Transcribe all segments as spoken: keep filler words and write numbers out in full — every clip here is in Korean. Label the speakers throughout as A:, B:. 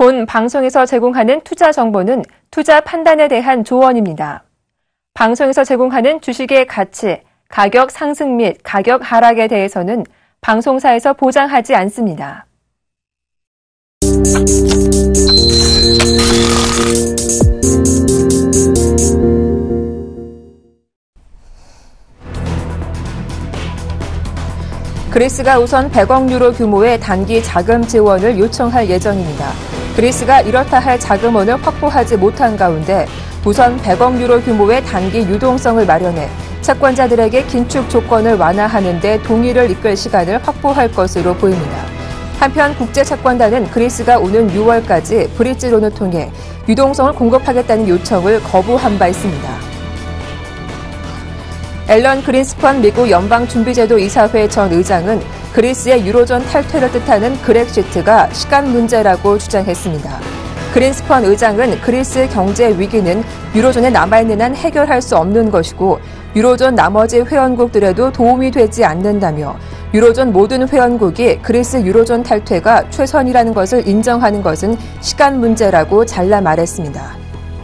A: 본 방송에서 제공하는 투자 정보는 투자 판단에 대한 조언입니다. 방송에서 제공하는 주식의 가치, 가격 상승 및 가격 하락에 대해서는 방송사에서 보장하지 않습니다. 그리스가 우선 백억 유로 규모의 단기 자금 지원을 요청할 예정입니다. 그리스가 이렇다 할 자금원을 확보하지 못한 가운데 우선 백억 유로 규모의 단기 유동성을 마련해 채권자들에게 긴축 조건을 완화하는 데 동의를 이끌 시간을 확보할 것으로 보입니다. 한편 국제채권단은 그리스가 오는 유월까지 브릿지론을 통해 유동성을 공급하겠다는 요청을 거부한 바 있습니다. 앨런 그린스펀 미국 연방준비제도 이사회 전 의장은 그리스의 유로존 탈퇴를 뜻하는 그렉시트가 시간 문제라고 주장했습니다. 그린스펀 의장은 그리스 경제 위기는 유로존에 남아있는 한 해결할 수 없는 것이고 유로존 나머지 회원국들에도 도움이 되지 않는다며 유로존 모든 회원국이 그리스 유로존 탈퇴가 최선이라는 것을 인정하는 것은 시간 문제라고 잘라 말했습니다.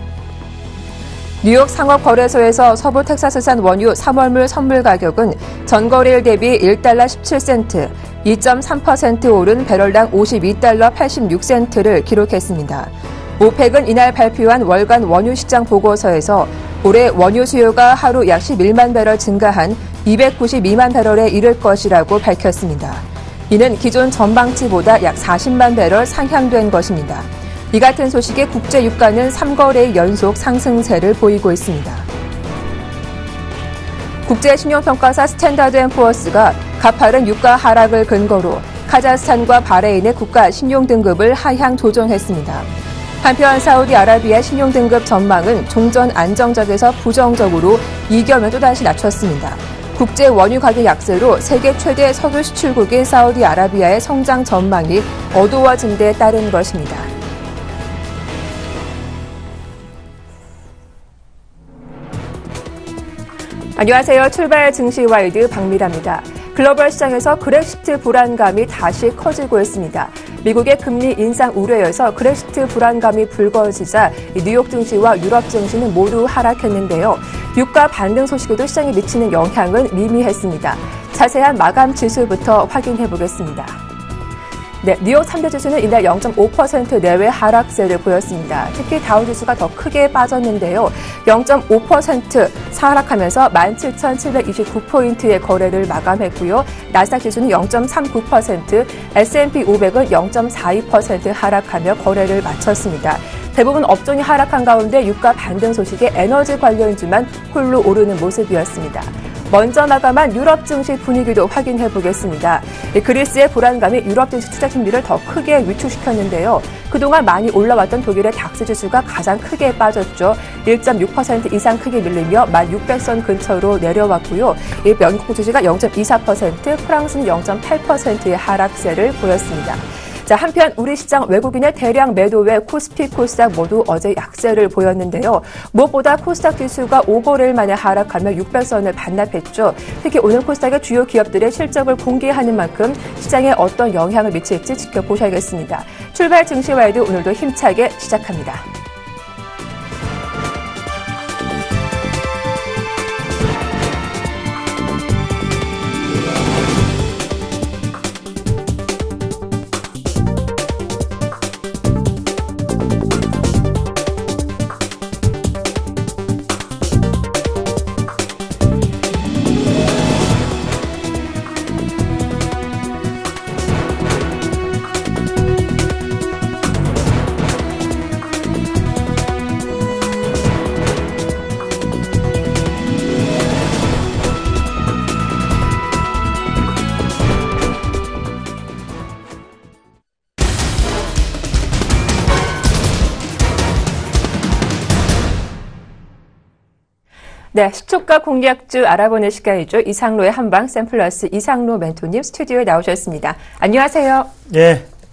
A: 뉴욕 상업거래소에서 서부 텍사스산 원유 삼월물 선물 가격은 전거래일 대비 일 달러 십칠 센트, 이 점 삼 퍼센트 오른 배럴당 오십이 달러 팔십육 센트를 기록했습니다. 오펙은 이날 발표한 월간 원유 시장 보고서에서 올해 원유 수요가 하루 약 십일만 배럴 증가한 이백구십이만 배럴에 이를 것이라고 밝혔습니다. 이는 기존 전망치보다 약 사십만 배럴 상향된 것입니다. 이 같은 소식에 국제 유가는 삼 거래일 연속 상승세를 보이고 있습니다. 국제 신용평가사 스탠다드 앤 푸어스가 가파른 유가 하락을 근거로 카자흐스탄과 바레인의 국가 신용등급을 하향 조정했습니다. 한편 사우디아라비아 신용등급 전망은 종전 안정적에서 부정적으로 이견을 또다시 낮췄습니다. 국제 원유 가격 약세로 세계 최대 석유 수출국인 사우디아라비아의 성장 전망이 어두워진 데 따른 것입니다. 안녕하세요. 출발 증시와이드 박미라입니다. 글로벌 시장에서 그렉시트 불안감이 다시 커지고 있습니다. 미국의 금리 인상 우려여서 그렉시트 불안감이 불거지자 뉴욕 증시와 유럽 증시는 모두 하락했는데요. 유가 반등 소식에도 시장에 미치는 영향은 미미했습니다. 자세한 마감 지수부터 확인해 보겠습니다. 네, 뉴욕 삼 대 지수는 이날 영 점 오 퍼센트 내외 하락세를 보였습니다. 특히 다우지수가 더 크게 빠졌는데요. 영 점 오 퍼센트 하락하면서 만 칠천칠백이십구 포인트의 거래를 마감했고요. 나스닥 지수는 영 점 삼구 퍼센트, 에스 앤 피 오백은 영 점 사이 퍼센트 하락하며 거래를 마쳤습니다. 대부분 업종이 하락한 가운데 유가 반등 소식에 에너지 관련주만 홀로 오르는 모습이었습니다. 먼저 마감한 유럽 증시 분위기도 확인해 보겠습니다. 그리스의 불안감이 유럽 증시 투자 심리를 더 크게 위축시켰는데요. 그동안 많이 올라왔던 독일의 닥스 지수가 가장 크게 빠졌죠. 일 점 육 퍼센트 이상 크게 밀리며 만 육백 선 근처로 내려왔고요. 영국 증시가 영 점 이사 퍼센트, 프랑스는 영 점 팔 퍼센트의 하락세를 보였습니다. 자, 한편 우리 시장 외국인의 대량 매도에 코스피, 코스닥 모두 어제 약세를 보였는데요. 무엇보다 코스닥 지수가 오 거래일 만에 하락하며 육백 선을 반납했죠. 특히 오늘 코스닥의 주요 기업들의 실적을 공개하는 만큼 시장에 어떤 영향을 미칠지 지켜보셔야겠습니다. 출발 증시와이드 오늘도 힘차게 시작합니다. 네, 시초가 공략주 알아보는 시간이죠. 이상로의 한방 샘플러스 이상로 멘토님 스튜디오에 나오셨습니다. 안녕하세요.
B: 네,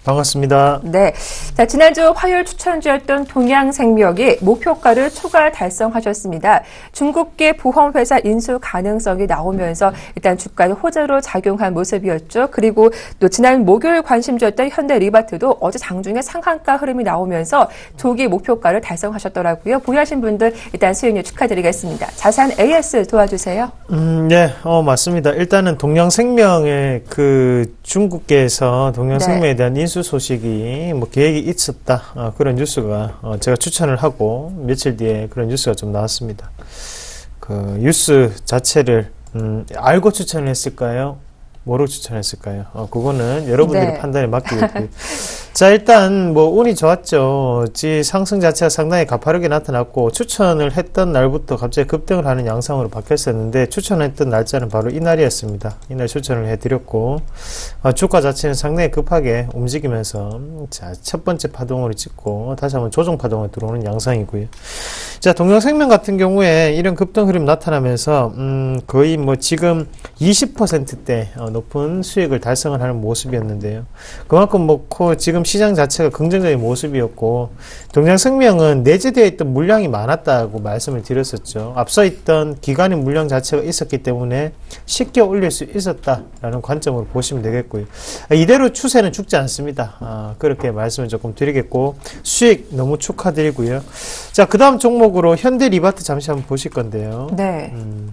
B: 반갑습니다.
A: 네. 자, 지난주 화요일 추천주였던 동양생명이 목표가를 초과 달성하셨습니다. 중국계 보험회사 인수 가능성이 나오면서 일단 주가에 호재로 작용한 모습이었죠. 그리고 또 지난 목요일 관심주였던 현대리바트도 어제 장중에 상한가 흐름이 나오면서 조기 목표가를 달성하셨더라고요. 보유하신 분들 일단 수익률 축하드리겠습니다. 자산 에이에스 도와주세요.
B: 음, 네, 어, 맞습니다. 일단은 동양생명의 그 중국계에서 동양생명에 네. 대한 인수 소식이 뭐 계획이 있었다. 어, 그런 뉴스가 어, 제가 추천을 하고 며칠 뒤에 그런 뉴스가 좀 나왔습니다. 그 뉴스 자체를 음, 알고 추천을 했을까요? 뭐로 추천했을까요? 어, 그거는 여러분들의 네. 판단에 맡기겠고요. 자, 일단 뭐 운이 좋았죠. 지 상승 자체가 상당히 가파르게 나타났고 추천을 했던 날부터 갑자기 급등을 하는 양상으로 바뀌었었는데 추천했던 날짜는 바로 이날이었습니다. 이날 추천을 해드렸고 어, 주가 자체는 상당히 급하게 움직이면서 자, 첫 번째 파동으로 찍고 다시 한번 조정 파동으로 들어오는 양상이고요. 자, 동양생명 같은 경우에 이런 급등 흐름 나타나면서 음, 거의 뭐 지금 이십 퍼센트대 어, 높은 수익을 달성을 하는 모습이었는데요. 그만큼 뭐 지금 시장 자체가 긍정적인 모습이었고 동양생명은 내재되어 있던 물량이 많았다고 말씀을 드렸었죠. 앞서 있던 기간의 물량 자체가 있었기 때문에 쉽게 올릴 수 있었다라는 관점으로 보시면 되겠고요. 이대로 추세는 죽지 않습니다. 아, 그렇게 말씀을 조금 드리겠고 수익 너무 축하드리고요. 자, 그 다음 종목으로 현대리바트 잠시 한번 보실 건데요.
A: 네.
B: 음.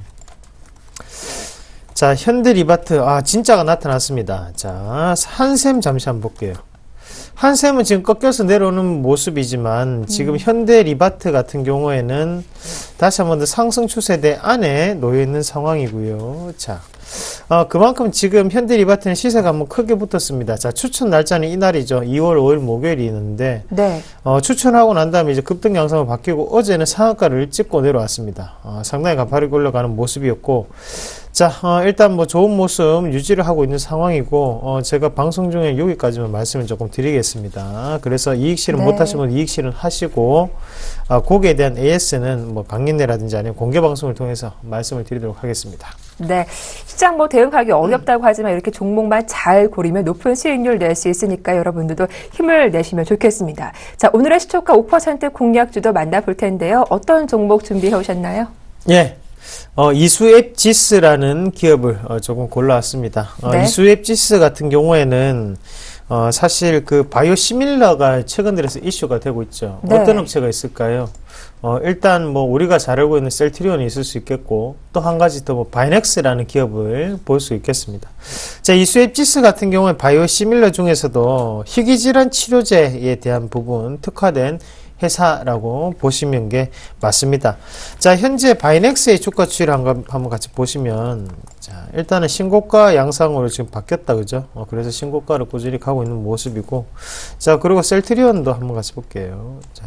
B: 자, 현대리바트, 아, 진짜가 나타났습니다. 자, 한샘 잠시 한번 볼게요. 한샘은 지금 꺾여서 내려오는 모습이지만 지금 음. 현대리바트 같은 경우에는 다시 한번 더 상승 추세대 안에 놓여있는 상황이고요. 자, 어, 그만큼 지금 현대리바트는 시세가 한번 크게 붙었습니다. 자, 추천 날짜는 이날이죠. 이월 오일 목요일이 있는데
A: 네.
B: 어, 추천하고 난 다음에 이제 급등 양상으로 바뀌고 어제는 상한가를 찍고 내려왔습니다. 어, 상당히 가파르게 올라가는 모습이었고 자, 어, 일단 뭐 좋은 모습 유지를 하고 있는 상황이고, 어, 제가 방송 중에 여기까지만 말씀을 조금 드리겠습니다. 그래서 이익 실현 네. 못 하시면 이익 실현 하시고, 어, 거기에 대한 에이에스는 뭐 강연회라든지 아니면 공개 방송을 통해서 말씀을 드리도록 하겠습니다.
A: 네. 시장 뭐 대응하기 어렵다고 하지만 이렇게 종목만 잘 고르면 높은 수익률 낼 수 있으니까 여러분들도 힘을 내시면 좋겠습니다. 자, 오늘의 시초가 오 퍼센트 공략주도 만나볼 텐데요. 어떤 종목 준비해 오셨나요?
B: 예. 어, 이수앱지스라는 기업을 어, 조금 골라왔습니다. 어, 네. 이수앱지스 같은 경우에는 어, 사실 그 바이오시밀러가 최근 들어서 이슈가 되고 있죠. 네. 어떤 업체가 있을까요? 어, 일단 뭐 우리가 잘 알고 있는 셀트리온이 있을 수 있겠고 또 한 가지 더 뭐 바이넥스라는 기업을 볼 수 있겠습니다. 자, 이수앱지스 같은 경우에 바이오시밀러 중에서도 희귀질환 치료제에 대한 부분 특화된 회사라고 보시면 게 맞습니다. 자, 현재 바이넥스의 주가 추이를 한번, 한번 같이 보시면, 자, 일단은 신고가 양상으로 지금 바뀌었다, 그죠? 어, 그래서 신고가를 꾸준히 가고 있는 모습이고, 자, 그리고 셀트리온도 한번 같이 볼게요. 자,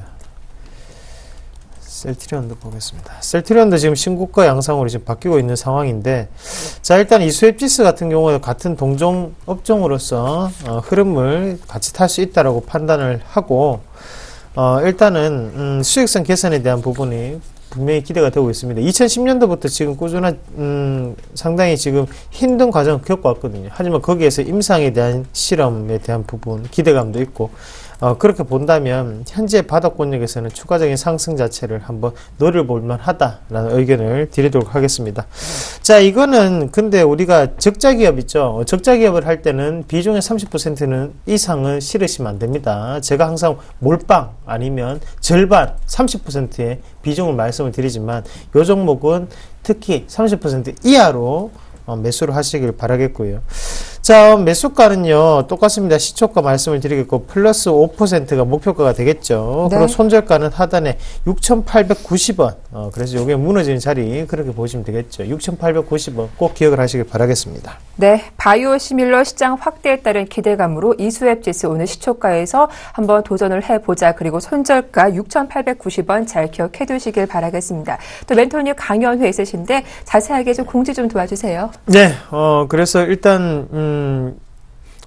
B: 셀트리온도 보겠습니다. 셀트리온도 지금 신고가 양상으로 지금 바뀌고 있는 상황인데, 자, 일단 이수앱지스 같은 경우에 같은 동종 업종으로서 어, 흐름을 같이 탈 수 있다라고 판단을 하고, 어, 일단은, 음, 수익성 개선에 대한 부분이 분명히 기대가 되고 있습니다. 이천십 년도부터 지금 꾸준한, 음, 상당히 지금 힘든 과정을 겪어왔거든요. 하지만 거기에서 임상에 대한 실험에 대한 부분, 기대감도 있고, 어, 그렇게 본다면 현재 바닥권역에서는 추가적인 상승 자체를 한번 노려볼만 하다라는 의견을 드리도록 하겠습니다. 자, 이거는 근데 우리가 적자기업 있죠. 적자기업을 할 때는 비중의 삼십 퍼센트는 이상은 실으시면 안 됩니다. 제가 항상 몰빵 아니면 절반 삼십 퍼센트의 비중을 말씀을 드리지만 이 종목은 특히 삼십 퍼센트 이하로 어, 매수를 하시길 바라겠고요. 자, 매수가는요 똑같습니다. 시초가 말씀을 드리겠고 플러스 오 퍼센트가 목표가가 되겠죠. 네. 그리고 손절가는 하단에 육천팔백구십 원. 어, 그래서 이게 무너지는 자리 그렇게 보시면 되겠죠. 육천팔백구십 원 꼭 기억을 하시길 바라겠습니다.
A: 네, 바이오시밀러 시장 확대에 따른 기대감으로 이수앱지스 오늘 시초가에서 한번 도전을 해보자. 그리고 손절가 육천팔백구십 원 잘 기억해 두시길 바라겠습니다. 또 멘토님 강연회 있으신데 자세하게 좀 공지 좀 도와주세요.
B: 네, 어, 그래서 일단 음,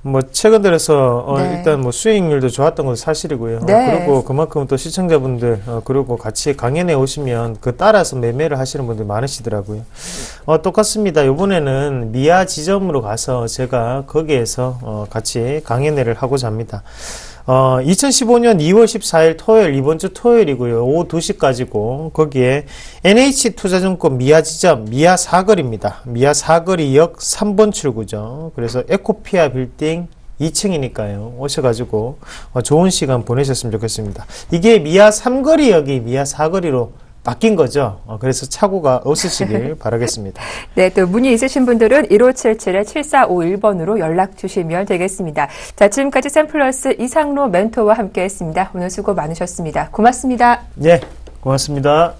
B: 뭐 최근 들어서 어
A: 네.
B: 일단 뭐 수익률도 좋았던 것도 사실이고요.
A: 네.
B: 어 그리고 그만큼 또 시청자분들 어 그리고 같이 강연에 오시면 그 따라서 매매를 하시는 분들 많으시더라고요. 어 똑같습니다. 이번에는 미아 지점으로 가서 제가 거기에서 어 같이 강연회를 하고자 합니다. 어, 이천십오 년 이월 십사일 토요일, 이번 주 토요일이고요. 오후 두 시까지고, 거기에 엔에이치투자증권 미아지점, 미아 사거리입니다. 미아 사거리역 삼 번 출구죠. 그래서 에코피아 빌딩 이 층이니까요. 오셔가지고, 어, 좋은 시간 보내셨으면 좋겠습니다. 이게 미아 삼거리역이 미아 사거리로 바뀐 거죠. 어, 그래서 착오가 없으시길 바라겠습니다.
A: 네, 또 문의 있으신 분들은 일오칠칠 칠사오일 번으로 연락 주시면 되겠습니다. 자, 지금까지 샘플러스 이상로 멘토와 함께했습니다. 오늘 수고 많으셨습니다. 고맙습니다.
B: 네, 고맙습니다.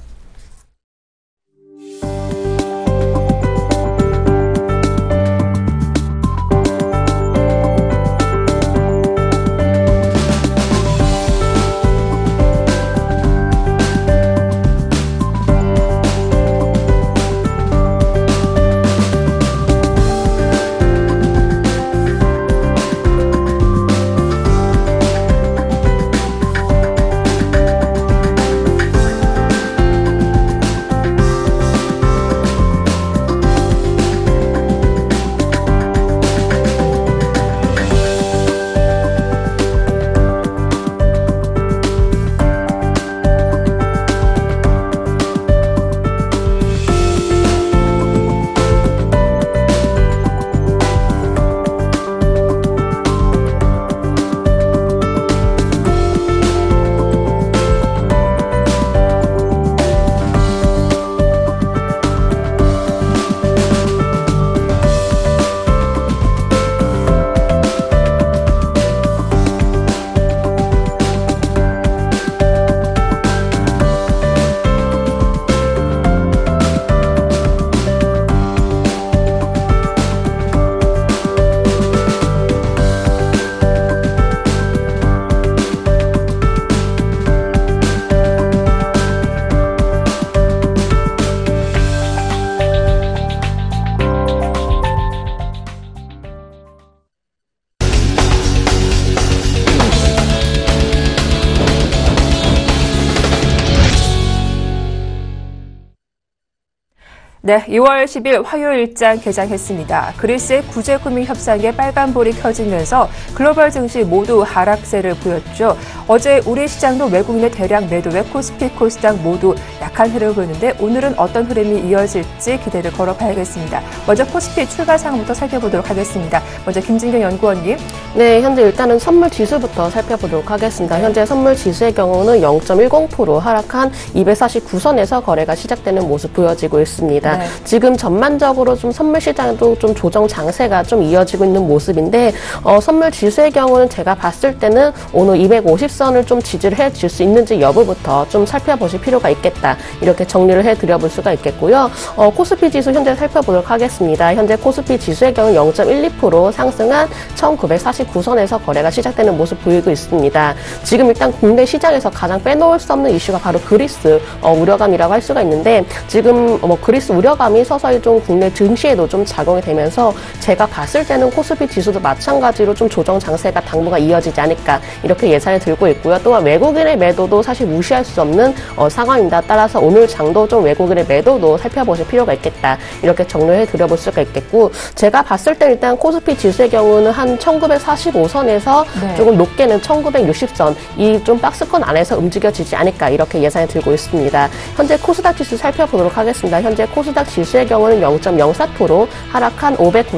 A: 네, 이월 십일 화요일장 개장했습니다. 그리스의 구제금융 협상에 빨간불이 켜지면서 글로벌 증시 모두 하락세를 보였죠. 어제 우리 시장도 외국인의 대량 매도에 코스피, 코스닥 모두 약한 흐름을 보였는데 오늘은 어떤 흐름이 이어질지 기대를 걸어봐야겠습니다. 먼저 코스피 출발 상황부터 살펴보도록 하겠습니다. 먼저 김진경 연구원님.
C: 네, 현재 일단은 선물 지수부터 살펴보도록 하겠습니다. 현재 선물 지수의 경우는 영 점 일공 퍼센트 하락한 이백사십구 선에서 거래가 시작되는 모습 보여지고 있습니다. 네. 지금 전반적으로 좀 선물 시장도 좀 조정 장세가 좀 이어지고 있는 모습인데 어, 선물 지수의 경우는 제가 봤을 때는 오늘 이백오십 선을 좀 지지를 해줄 수 있는지 여부부터 좀 살펴보실 필요가 있겠다. 이렇게 정리를 해드려볼 수가 있겠고요. 어, 코스피 지수 현재 살펴보도록 하겠습니다. 현재 코스피 지수의 경우 영 점 일이 퍼센트 상승한 천구백사십구 선에서 거래가 시작되는 모습 보이고 있습니다. 지금 일단 국내 시장에서 가장 빼놓을 수 없는 이슈가 바로 그리스 어, 우려감이라고 할 수가 있는데 지금 뭐 그리스 우려감이 서서히 좀 국내 증시에도 좀 작용이 되면서 제가 봤을 때는 코스피 지수도 마찬가지로 좀 조정 장세가 당분간 이어지지 않을까 이렇게 예상이 들고 있고요. 또한 외국인의 매도도 사실 무시할 수 없는 어, 상황입니다. 따라서 오늘 장도 좀 외국인의 매도도 살펴보실 필요가 있겠다. 이렇게 정리해 드려볼 수가 있겠고 제가 봤을 때 일단 코스피 지수의 경우는 한 천구백사십오 선에서 네. 조금 높게는 천구백육십 선 이 좀 박스권 안에서 움직여지지 않을까 이렇게 예상이 들고 있습니다. 현재 코스닥 지수 살펴보도록 하겠습니다. 현재 코스닥 지수의 경우는 영 점 영사 퍼센트 하락한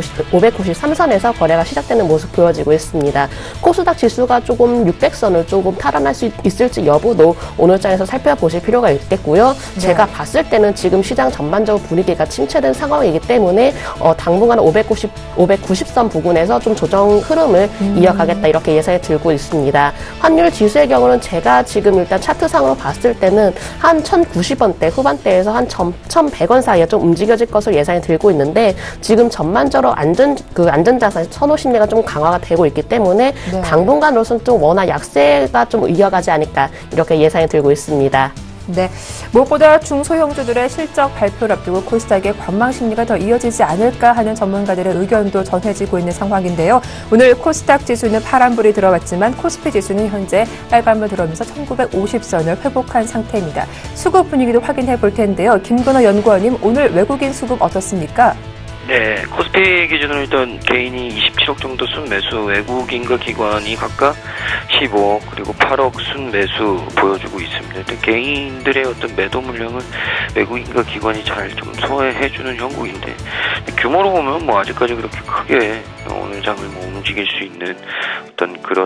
C: 오백구십삼 선에서 거래가 시작되는 모습 보여지고 있습니다. 코스닥 지수가 조금 육백 선을 조금 탈환할 수 있을지 여부도 오늘 장에서 살펴보실 필요가 있겠고요. 네. 제가 봤을 때는 지금 시장 전반적으로 분위기가 침체된 상황이기 때문에 어, 당분간 오백구십, 오백구십 선 부근에서 좀 조정 흐름을 음. 이어가겠다 이렇게 예상이 들고 있습니다. 환율 지수의 경우는 제가 지금 일단 차트상으로 봤을 때는 한 천구십 원대 후반대에서 한 천백 원 사이에 좀 움직여질 것을 예상이 들고 있는데 지금 전반적으로 안전 그 안전자산 선호 심리가 좀 강화가 되고 있기 때문에 네. 당분간으로서는 좀 워낙 약세가 좀 이어가지 않을까 이렇게 예상이 들고 있습니다.
A: 네, 무엇보다 중소형주들의 실적 발표를 앞두고 코스닥의 관망 심리가 더 이어지지 않을까 하는 전문가들의 의견도 전해지고 있는 상황인데요. 오늘 코스닥 지수는 파란불이 들어왔지만 코스피 지수는 현재 빨간불 들어오면서 천구백오십 선을 회복한 상태입니다. 수급 분위기도 확인해 볼 텐데요. 김건호 연구원님, 오늘 외국인 수급 어떻습니까?
D: 네, 코스피 기준으로 일단 개인이 이십칠억 정도 순매수, 외국인과 기관이 각각 십오억 그리고 팔억 순매수 보여주고 있습니다. 일단 개인들의 어떤 매도 물량을 외국인과 기관이 잘 좀 소화해주는 형국인데, 규모로 보면 뭐 아직까지 그렇게 크게 오늘 장을 뭐 움직일 수 있는 어떤 그런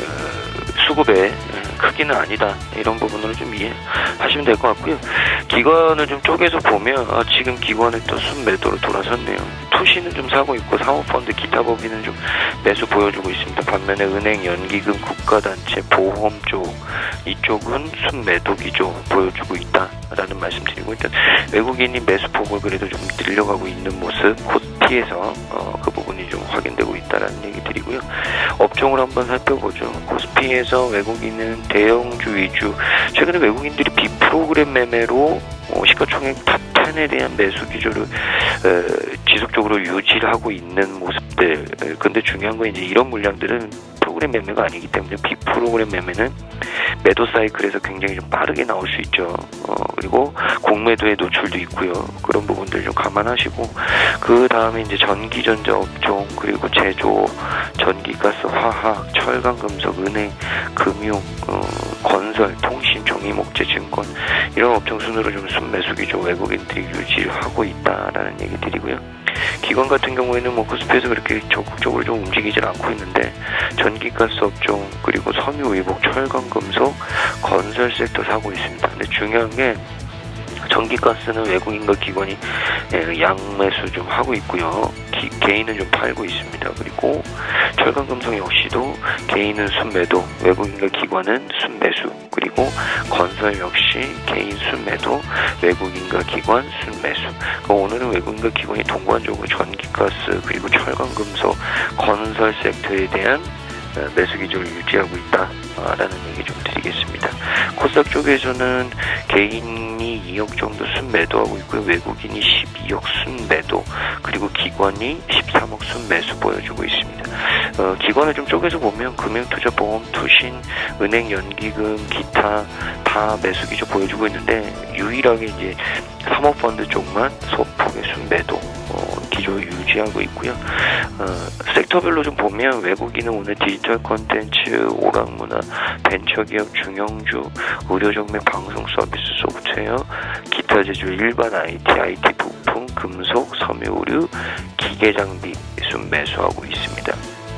D: 어, 수급의 크기는 아니다, 이런 부분을 좀 이해하시면 될 것 같고요. 기관을 좀 쪼개서 보면 아, 지금 기관의 또 순매도로 돌아섰네요. 투시는 좀 사고 있고 사모펀드, 기타 법인은 좀 매수 보여주고 있습니다. 반면에 은행, 연기금, 국가단체, 보험 쪽 이쪽은 순매도 기조 보여주고 있다라는 말씀드리고, 일단 외국인이 매수폭을 그래도 좀 늘려가고 있는 모습 코스피에서 어, 그 부분이 좀 확인되고 있다라는 얘기 드리고요. 업종을 한번 살펴보죠. 코스피에서 외국인은 대형주 위주, 최근에 외국인들이 비프로그램 매매로 어, 시가총액 탑 텐에 대한 매수 기조를 어, 지속적으로 유지를 하고 있는 모습들. 근데 중요한 건 이제 이런 물량들은 프로그램 매매가 아니기 때문에 비프로그램 매매는 매도 사이클에서 굉장히 좀 빠르게 나올 수 있죠. 어, 그리고 공매도에 노출도 있고요. 그런 부분들 좀 감안하시고, 그 다음에 이제 전기전자 업종, 그리고 제조, 전기가스, 화학, 철강, 금속, 은행, 금융, 어, 건설, 통신, 종이목재, 증권, 이런 업종 순으로 좀 순매수 기조 외국인들이 유지를 하고 있다라는 얘기 드리고요. 기관 같은 경우에는 뭐 코스피에서 그렇게 적극적으로 좀 움직이질 않고 있는데, 전기가스 업종, 그리고 섬유, 의복, 철강, 금속, 건설 섹터 사고 있습니다. 근데 중요한 게 전기가스는 외국인과 기관이 양매수 좀 하고 있고요. 기, 개인은 좀 팔고 있습니다. 그리고 철강, 금속 역시도 개인은 순매도, 외국인과 기관은 순매수, 그리고 건설 역시 개인 순매도, 외국인과 기관 순매수. 그러니까 오늘은 외국인과 기관이 동반적으로 전기가스, 그리고 철강, 금속, 건설 섹터에 대한 매수 기조를 유지하고 있다라는 얘기 좀 드리겠습니다. 코스닥 쪽에서는 개인이 이억 정도 순매도하고 있고요. 외국인이 십이억 순매도, 그리고 기관이 십삼억 순매수 보여주고 있습니다. 어, 기관을 좀 쪼개서 보면 금융투자, 보험, 투신, 은행, 연기금, 기타 다 매수 기조 보여주고 있는데, 유일하게 이제 사모펀드 쪽만 소폭의 순매도 어, 기조 유지하고 있고요. 어, 섹터별로 좀 보면 외국인은 오늘 디지털 콘텐츠, 오락문화, 벤처기업, 중형주, 의료정맥, 방송 서비스, 소프트웨어, 기타 제조, 일반 아이티, 아이티 부품, 금속, 섬유의류, 기계장비 순매수하고 있습니다.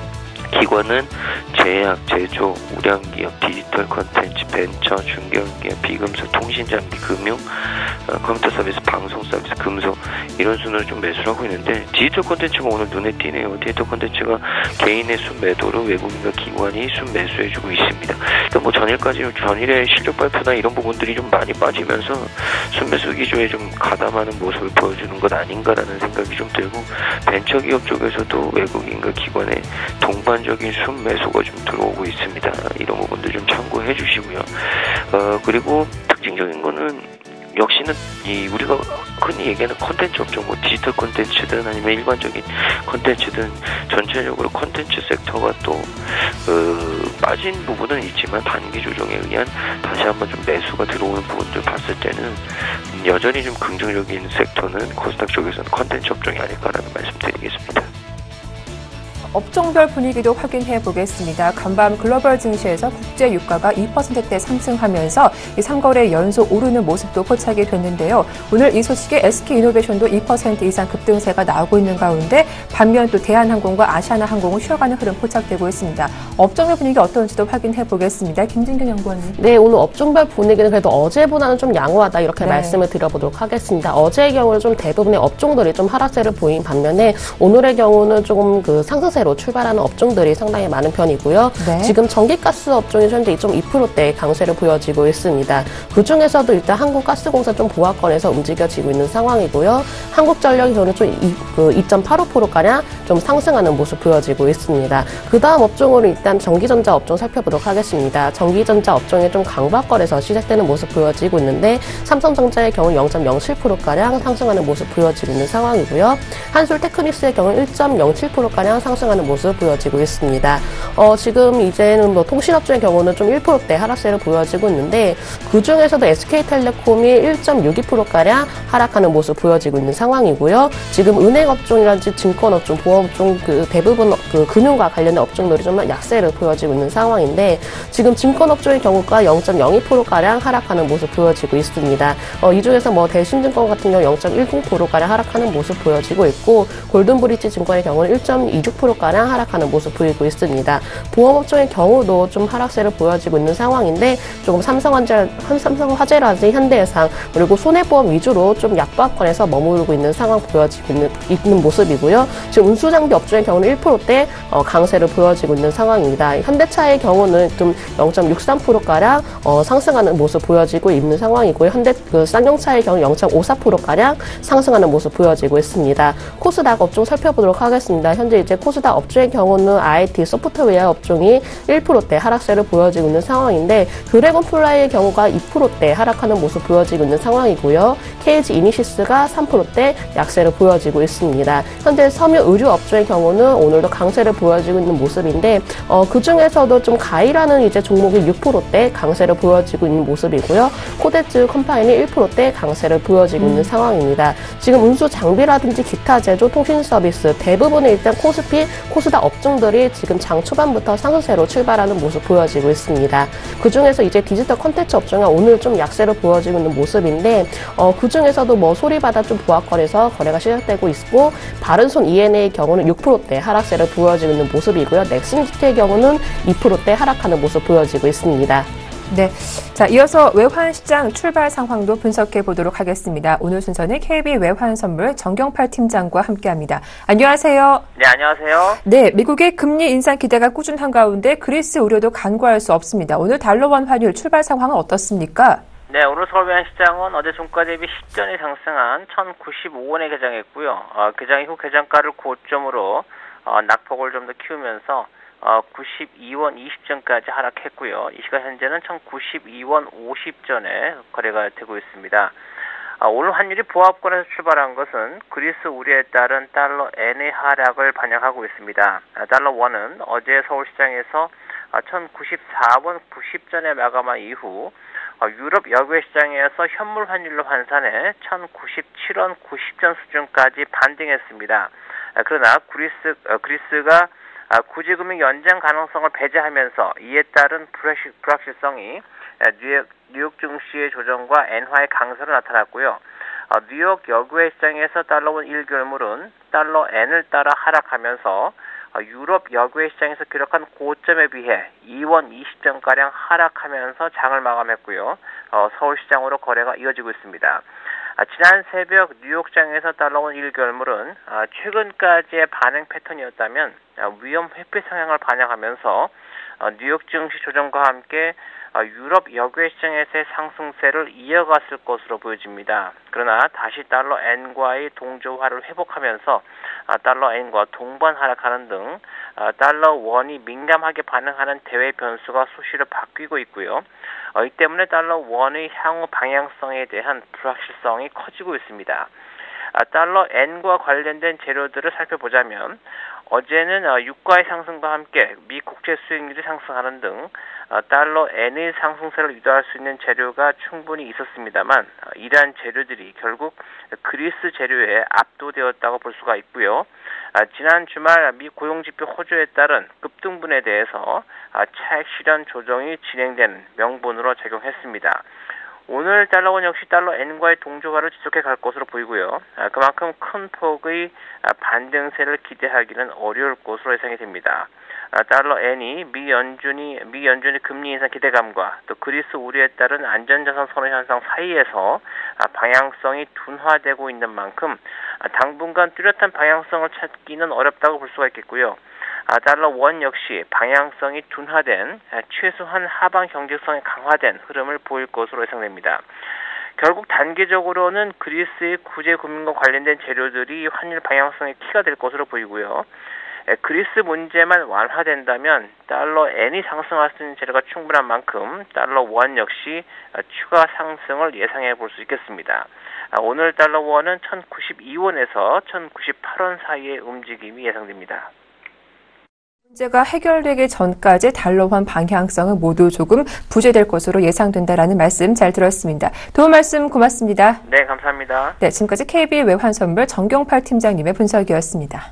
D: 기관은 제약, 제조, 우량기업, 디지털 콘텐츠, 벤처, 중견기업, 비금속, 통신장비, 금융, 어, 컴퓨터 서비스, 방송 서비스, 금속, 이런 순으로 좀 매수를 하고 있는데, 디지털 콘텐츠가 오늘 눈에 띄네요. 디지털 콘텐츠가 개인의 순매도로 외국인과 기관이 순매수해주고 있습니다. 일단 뭐 전일까지, 전일의 실적 발표나 이런 부분들이 좀 많이 빠지면서 순매수 기조에 좀 가담하는 모습을 보여주는 것 아닌가라는 생각이 좀 들고, 벤처기업 쪽에서도 외국인과 기관의 동반 적인 순매수가 좀 들어오고 있습니다. 이런 부분들 좀 참고해 주시고요. 어, 그리고 특징적인 거는 역시는 이 우리가 흔히 얘기하는 콘텐츠 업종, 뭐 디지털 콘텐츠든 아니면 일반적인 콘텐츠든 전체적으로 콘텐츠 섹터가 또 어, 빠진 부분은 있지만 단기 조정에 의한 다시 한번 좀 매수가 들어오는 부분들 봤을 때는 여전히 좀 긍정적인 섹터는 코스닥 쪽에서는 콘텐츠 업종이 아닐까라는 말씀드리겠습니다.
A: 업종별 분위기도 확인해 보겠습니다. 간밤 글로벌 증시에서 국제 유가가 이 퍼센트대 상승하면서 이 삼 거래 연속 오르는 모습도 포착이 됐는데요. 오늘 이 소식에 에스케이이노베이션도 이 퍼센트 이상 급등세가 나오고 있는 가운데, 반면 또 대한항공과 아시아나항공은 쉬어가는 흐름 포착되고 있습니다. 업종별 분위기 어떤지도 확인해 보겠습니다. 김진경 연구원님.
C: 네, 오늘 업종별 분위기는 그래도 어제보다는 좀 양호하다, 이렇게
A: 네.
C: 말씀을 드려보도록 하겠습니다. 어제의 경우는 좀 대부분의 업종들이 좀 하락세를 보인 반면에, 오늘의 경우는 조금 그 상승세 상승세로 출발하는 업종들이 상당히 많은 편이고요.
A: 네. 지금
C: 전기가스 업종이 현재 이 점 이 퍼센트대 강세를 보여지고 있습니다. 그중에서도 일단 한국가스공사 좀 보합권에서 움직여지고 있는 상황이고요. 한국전력이 저는 좀 이 점 팔오 퍼센트가량 좀 상승하는 모습 보여지고 있습니다. 그 다음 업종으로 일단 전기전자 업종 살펴보도록 하겠습니다. 전기전자 업종에 좀 강박권에서 시작되는 모습 보여지고 있는데 삼성전자의 경우 영 점 영칠 퍼센트가량 상승하는 모습 보여지고 있는 상황이고요. 한솔테크닉스의 경우 일 점 영칠 퍼센트가량 상승하는 모습 보여지고 있습니다. 어, 지금 이제는 뭐 통신업종의 경우는 좀 일 퍼센트대 하락세를 보여지고 있는데 그 중에서도 에스케이텔레콤이 일 점 육이 퍼센트가량 하락하는 모습 보여지고 있는 상황이고요. 지금 은행업종이라든지 증권업종, 보험업종 그 대부분 그 금융과 관련된 업종들이 좀 약세를 보여지고 있는 상황인데 지금 증권업종의 경우가 영 점 영이 퍼센트가량 하락하는 모습 보여지고 있습니다. 어, 이 중에서 뭐 대신증권 같은 경우 영 점 일공 퍼센트가량 하락하는 모습 보여지고 있고 골든브리지 증권의 경우는 일 점 이육 퍼센트가량 하락하는 모습 보이고 있습니다. 보험업종의 경우도 좀 하락세를 보여지고 있는 상황인데 조금 삼성화재, 삼성화재라든지 현대해상 그리고 손해보험 위주로 좀 약보합권에서 머무르고 있는 상황 보여지고 있는, 있는 모습이고요. 지금 운수장비 업종의 경우는 일 퍼센트대 어, 강세를 보여지고 있는 상황입니다. 현대차의 경우는 좀 영 점 육삼 퍼센트가량 어, 상승하는 모습 보여지고 있는 상황이고요. 현대 그 쌍용차의 경우 영 점 오사 퍼센트가량 상승하는 모습 보여지고 있습니다. 코스닥 업종 살펴보도록 하겠습니다. 현재 이제 코스닥 업종의 경우는 아이티 소프트웨어 업종이 일 퍼센트대 하락세를 보여지고 있는 상황인데 드래곤플라이의 경우가 이 퍼센트대 하락하는 모습 보여지고 있는 상황이고요. 케이지 이니시스가 삼 퍼센트대 약세를 보여지고 있습니다. 현재 섬유 의류 업종의 경우는 오늘도 강세를 보여지고 있는 모습인데 어, 그 중에서도 좀 가이라는 이제 종목이 육 퍼센트대 강세를 보여지고 있는 모습이고요. 코데츠 컴파인이 일 퍼센트대 강세를 보여지고 음. 있는 상황입니다. 지금 운수 장비라든지 기타 제조 통신 서비스 대부분의 일단 코스피 코스닥 업종들이 지금 장 초반부터 상승세로 출발하는 모습 보여지고 있습니다. 그 중에서 이제 디지털 콘텐츠 업종이 오늘 좀 약세를 보여지고 있는 모습인데 어, 그 중에서도 뭐 소리바다 좀 보합권에서 거래가 시작되고 있고 바른손 이엔에이의 경우는 육 퍼센트대 하락세를 보여지고 있는 모습이고요. 넥슨지트의 경우는 이 퍼센트대 하락하는 모습 보여지고 있습니다.
A: 네, 자 이어서 외환시장 출발 상황도 분석해 보도록 하겠습니다. 오늘 순서는 케이비 외환선물 정경팔 팀장과 함께합니다. 안녕하세요.
E: 네, 안녕하세요.
A: 네, 미국의 금리 인상 기대가 꾸준한 가운데 그리스 우려도 간과할 수 없습니다. 오늘 달러원 환율 출발 상황은 어떻습니까?
E: 네, 오늘 서울 외환시장은 어제 종가 대비 십 전이 상승한 천구십오 원에 개장했고요. 어, 개장 이후 개장가를 고점으로 어, 낙폭을 좀 더 키우면서 어, 구십이 원 이십 전까지 하락했고요. 이 시간 현재는 천구십이 원 오십 전에 거래가 되고 있습니다. 어, 오늘 환율이 보합권에서 출발한 것은 그리스 우려에 따른 달러 엔의 하락을 반영하고 있습니다. 아, 달러 원은 어제 서울시장에서 어, 천구십사 원 구십 전에 마감한 이후 어, 유럽 여외 시장에서 현물 환율로 환산해 천구십칠 원 구십 전 수준까지 반등했습니다. 아, 그러나 그리스, 어, 그리스가 아, 구제금융 연장 가능성을 배제하면서 이에 따른 불확실, 불확실성이 뉴욕, 뉴욕 증시의 조정과 엔화의 강세로 나타났고요. 아, 뉴욕 여외 시장에서 달러원 일 개월물은 달러 엔을 따라 하락하면서 아, 유럽 여외 시장에서 기록한 고점에 비해 이 원 이십 전가량 하락하면서 장을 마감했고요. 어, 서울시장으로 거래가 이어지고 있습니다. 아, 지난 새벽 뉴욕장에서 달러원 일 개월물은 아, 최근까지의 반응 패턴이었다면 아, 위험 회피 성향을 반영하면서 아, 뉴욕 증시 조정과 함께 아, 유럽 여외 시장에서의 상승세를 이어갔을 것으로 보여집니다. 그러나 다시 달러 엔과의 동조화를 회복하면서 아, 달러 엔과 동반 하락하는 등 아, 달러 원이 민감하게 반응하는 대외 변수가 수시로 바뀌고 있고요. 어, 이 때문에 달러 원의 향후 방향성에 대한 불확실성이 커지고 있습니다. 아, 달러 엔과 관련된 재료들을 살펴보자면 어제는 어, 유가의 상승과 함께 미 국채 수익률이 상승하는 등 어, 달러 엔의 상승세를 유도할 수 있는 재료가 충분히 있었습니다만 어, 이러한 재료들이 결국 그리스 재료에 압도되었다고 볼 수가 있고요. 아, 지난 주말 미 고용지표 호조에 따른 급등분에 대해서 아, 차익 실현 조정이 진행된 명분으로 작용했습니다. 오늘 달러원 역시 달러 엔과의 동조화를 지속해 갈 것으로 보이고요. 아, 그만큼 큰 폭의 아, 반등세를 기대하기는 어려울 것으로 예상이 됩니다. 아, 달러 엔이 미 연준이 미 연준의 금리 인상 기대감과 또 그리스 우려에 따른 안전자산 선호 현상 사이에서 아, 방향성이 둔화되고 있는 만큼 아, 당분간 뚜렷한 방향성을 찾기는 어렵다고 볼 수가 있겠고요. 아, 달러 원 역시 방향성이 둔화된 최소한 하방 경직성이 강화된 흐름을 보일 것으로 예상됩니다. 결국 단기적으로는 그리스의 구제 고민과 관련된 재료들이 환율 방향성의 키가 될 것으로 보이고요. 그리스 문제만 완화된다면 달러 엔이 상승할 수 있는 재료가 충분한 만큼 달러 원 역시 추가 상승을 예상해 볼 수 있겠습니다. 오늘 달러 원은 천구십이 원에서 천구십팔 원 사이의 움직임이 예상됩니다.
A: 문제가 해결되기 전까지 달러환 방향성은 모두 조금 부재될 것으로 예상된다라는 말씀 잘 들었습니다. 도움 말씀 고맙습니다.
E: 네, 감사합니다.
A: 네, 지금까지 케이비의 외환선물 정경팔 팀장님의 분석이었습니다.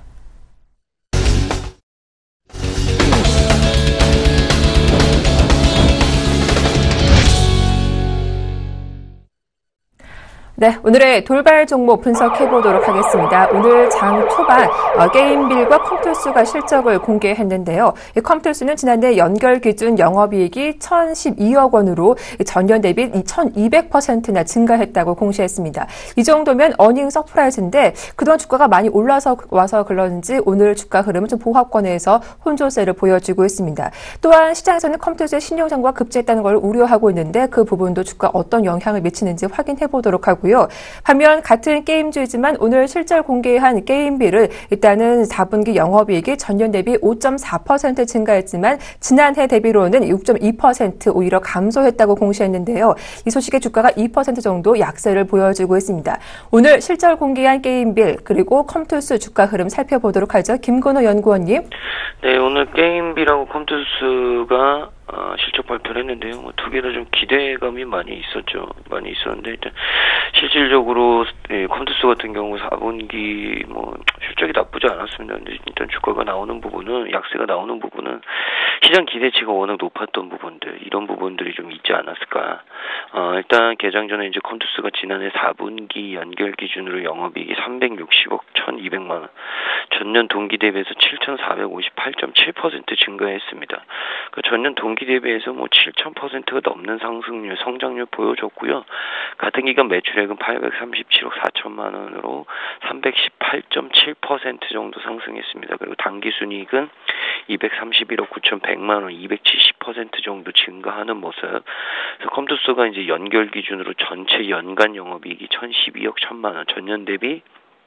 A: 네, 오늘의 돌발 종목 분석해보도록 하겠습니다. 오늘 장 초반 어, 게임빌과 컴투스가 실적을 공개했는데요. 이 컴투스는 지난해 연결 기준 영업이익이 천십이억 원으로 전년 대비 천이백 퍼센트나 증가했다고 공시했습니다. 이 정도면 어닝 서프라이즈인데 그동안 주가가 많이 올라서 와서 그런지 오늘 주가 흐름은 좀 보합권에서 혼조세를 보여주고 있습니다. 또한 시장에서는 컴투스의 신용장과 급제했다는 걸 우려하고 있는데 그 부분도 주가 어떤 영향을 미치는지 확인해보도록 하고요. 반면 같은 게임주이지만 오늘 실적 공개한 게임비를 일단은 사 분기 영업이익이 전년 대비 오 점 사 퍼센트 증가했지만 지난해 대비로는 육 점 이 퍼센트 오히려 감소했다고 공시했는데요. 이 소식에 주가가 이 퍼센트 정도 약세를 보여주고 있습니다. 오늘 실적 공개한 게임빌 그리고 컴투스 주가 흐름 살펴보도록 하죠. 김건호 연구원님.
D: 네, 오늘 게임빌하고 컴투스가 어, 실적 발표를 했는데요. 뭐, 두 개 다 좀 기대감이 많이 있었죠. 많이 있었는데, 일단, 실질적으로, 예, 컴투스 같은 경우 사 분기, 뭐, 실적이 나쁘지 않았습니다. 근데 일단 주가가 나오는 부분은, 약세가 나오는 부분은, 시장 기대치가 워낙 높았던 부분들, 이런 부분들이 좀 있지 않았을까. 어, 일단, 개장 전에 이제 컴투스가 지난해 사 분기 연결 기준으로 영업이익이 삼백육십억 천이백만 원, 전년 동기 대비해서 칠천사백오십팔 점 칠 퍼센트 증가했습니다. 그 전년 동기 대비해서 뭐 칠천 퍼센트가 넘는 상승률, 성장률 보여줬고요. 같은 기간 매출액은 팔백삼십칠억 사천만 원으로 삼백십팔 점 칠 퍼센트 정도 상승했습니다. 그리고 당기순이익은 이백삼십일억 구천백만 원, 이백칠십 퍼센트 정도 증가하는 모습. 그래서 컴투스가 이제 연결 기준으로 전체 연간 영업이익이 천십이억 천만 원, 전년 대비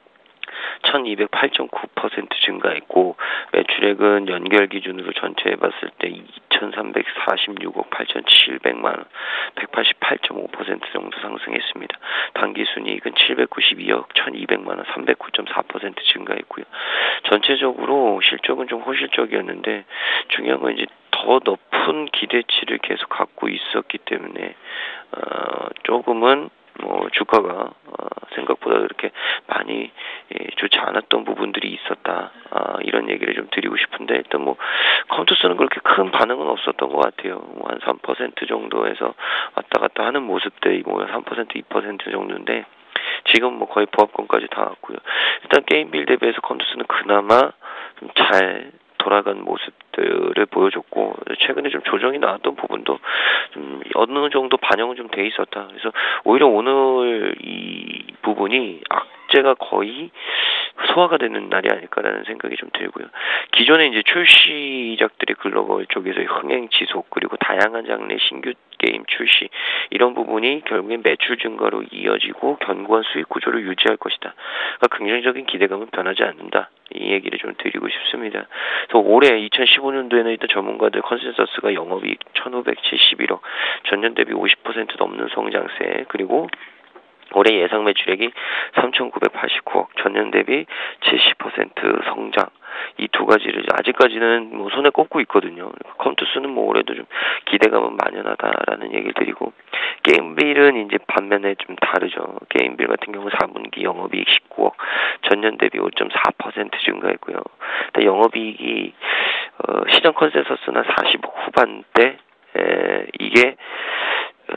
D: 천이백팔 점 구 퍼센트 증가했고 매출액은 연결 기준으로 전체에 봤을 때 이천삼백사십육억 팔천칠백만 원, 백팔십팔 점 오 퍼센트 정도 상승했습니다. 당기순이익은 칠백구십이억 천이백만 원, 삼백구 점 사 퍼센트 증가했고요. 전체적으로 실적은 좀 호실적이었는데 중요한 건 이제 더 높은 기대치를 계속 갖고 있었기 때문에 어, 조금은 뭐 주가가 어, 생각보다 그렇게 많이 예, 좋지 않았던 부분들이 있었다. 아, 이런 얘기를 좀 드리고 싶은데 일단 뭐 컴투스는 그렇게 큰 반응은 없었던 것 같아요. 뭐 한 삼 퍼센트 정도에서 왔다 갔다 하는 모습들이 뭐 삼 퍼센트, 이 퍼센트 정도인데 지금 뭐 거의 보합권까지 다 왔고요. 일단 게임빌 대비해서 컴투스는 그나마 좀 잘 돌아간 모습들을 보여줬고 최근에 좀 조정이 나왔던 부분도 좀 어느 정도 반영은 좀 돼 있었다. 그래서 오히려 오늘 이 부분이 악재가 거의 소화가 되는 날이 아닐까라는 생각이 좀 들고요. 기존에 이제 출시작들이 글로벌 쪽에서의 흥행 지속 그리고 다양한 장르의 신규 게임 출시 이런 부분이 결국엔 매출 증가로 이어지고 견고한 수익 구조를 유지할 것이다. 그러니까 긍정적인 기대감은 변하지 않는다. 이 얘기를 좀 드리고 싶습니다. 그래서 올해 이천십오 년도에는 일단 전문가들 컨센서스가 영업이익 천오백칠십일억, 전년 대비 오십 퍼센트 넘는 성장세, 그리고 올해 예상 매출액이 삼천구백팔십구억, 전년 대비 칠십 퍼센트 성장. 이 두 가지를 아직까지는 뭐 손에 꼽고 있거든요. 컴투스는 뭐 올해도 좀 기대감은 만연하다라는 얘기를 드리고 게임빌은 이제 반면에 좀 다르죠. 게임빌 같은 경우 사 분기 영업이익 십구억, 전년 대비 오 점 사 퍼센트 증가했고요. 영업이익이 어, 시장 컨센서스는 사십억 후반대 에, 이게 어,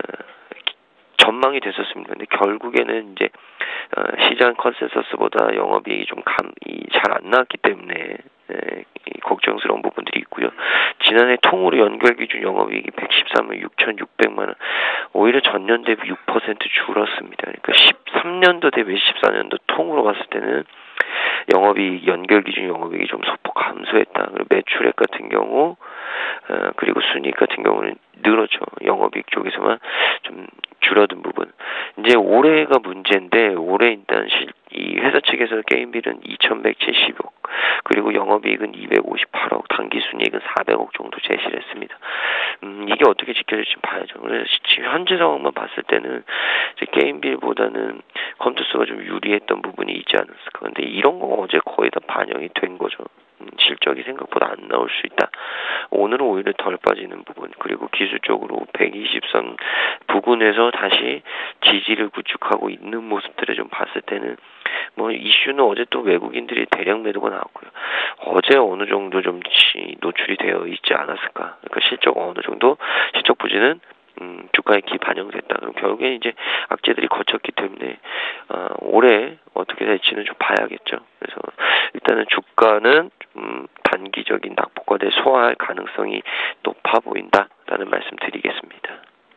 D: 전망이 됐었습니다. 근데 결국에는 이제 어, 시장 컨센서스보다 영업이익이 좀 감, 잘 안 나왔기 때문에 에, 걱정스러운 부분들이 있고요. 지난해 통으로 연결 기준 영업이익이 백십삼억 육천육백만 원, 오히려 전년 대비 육 퍼센트 줄었습니다. 그러니까 십삼 년도 대비 십사 년도 통으로 봤을 때는 영업이익 연결 기준 영업이익이 좀 소폭 감소했다. 그리고 매출액 같은 경우 어, 그리고 순이익 같은 경우는 늘었죠. 영업이익 쪽에서만 좀 줄어든 부분. 이제 올해가 문제인데 올해 일단 실, 이 회사 측에서 게임빌은 이천백칠십억 그리고 영업이익은 이백오십팔억 당기순이익은 사백억 정도 제시를 했습니다. 음, 이게 어떻게 지켜질지 봐야죠. 그래서 지금 현재 상황만 봤을 때는 이제 게임빌보다는 컴투스가 좀 유리했던 부분이 있지 않았을까. 근데 이런 거 어제 거의 다 반영이 된 거죠. 음, 실적이 생각보다 안 나올 수 있다. 오늘은 오히려 덜 빠지는 부분 그리고 기술적으로 백이십 선 부근에서 다시 지지를 구축하고 있는 모습들을 좀 봤을 때는 뭐 이슈는 어제 또 외국인들이 대량 매도가 나왔고요. 어제 어느 정도 좀 노출이 되어 있지 않았을까. 그러니까 실적 어느 정도 실적 부진은 음, 주가에 기 반영됐다. 그럼 결국엔 이제 악재들이 거쳤기 때문에 어, 올해 어떻게 될지는 좀 봐야겠죠. 그래서 일단은 주가는 음, 단기적인 낙폭과대 소화할 가능성이 높아 보인다라는 말씀드리겠습니다.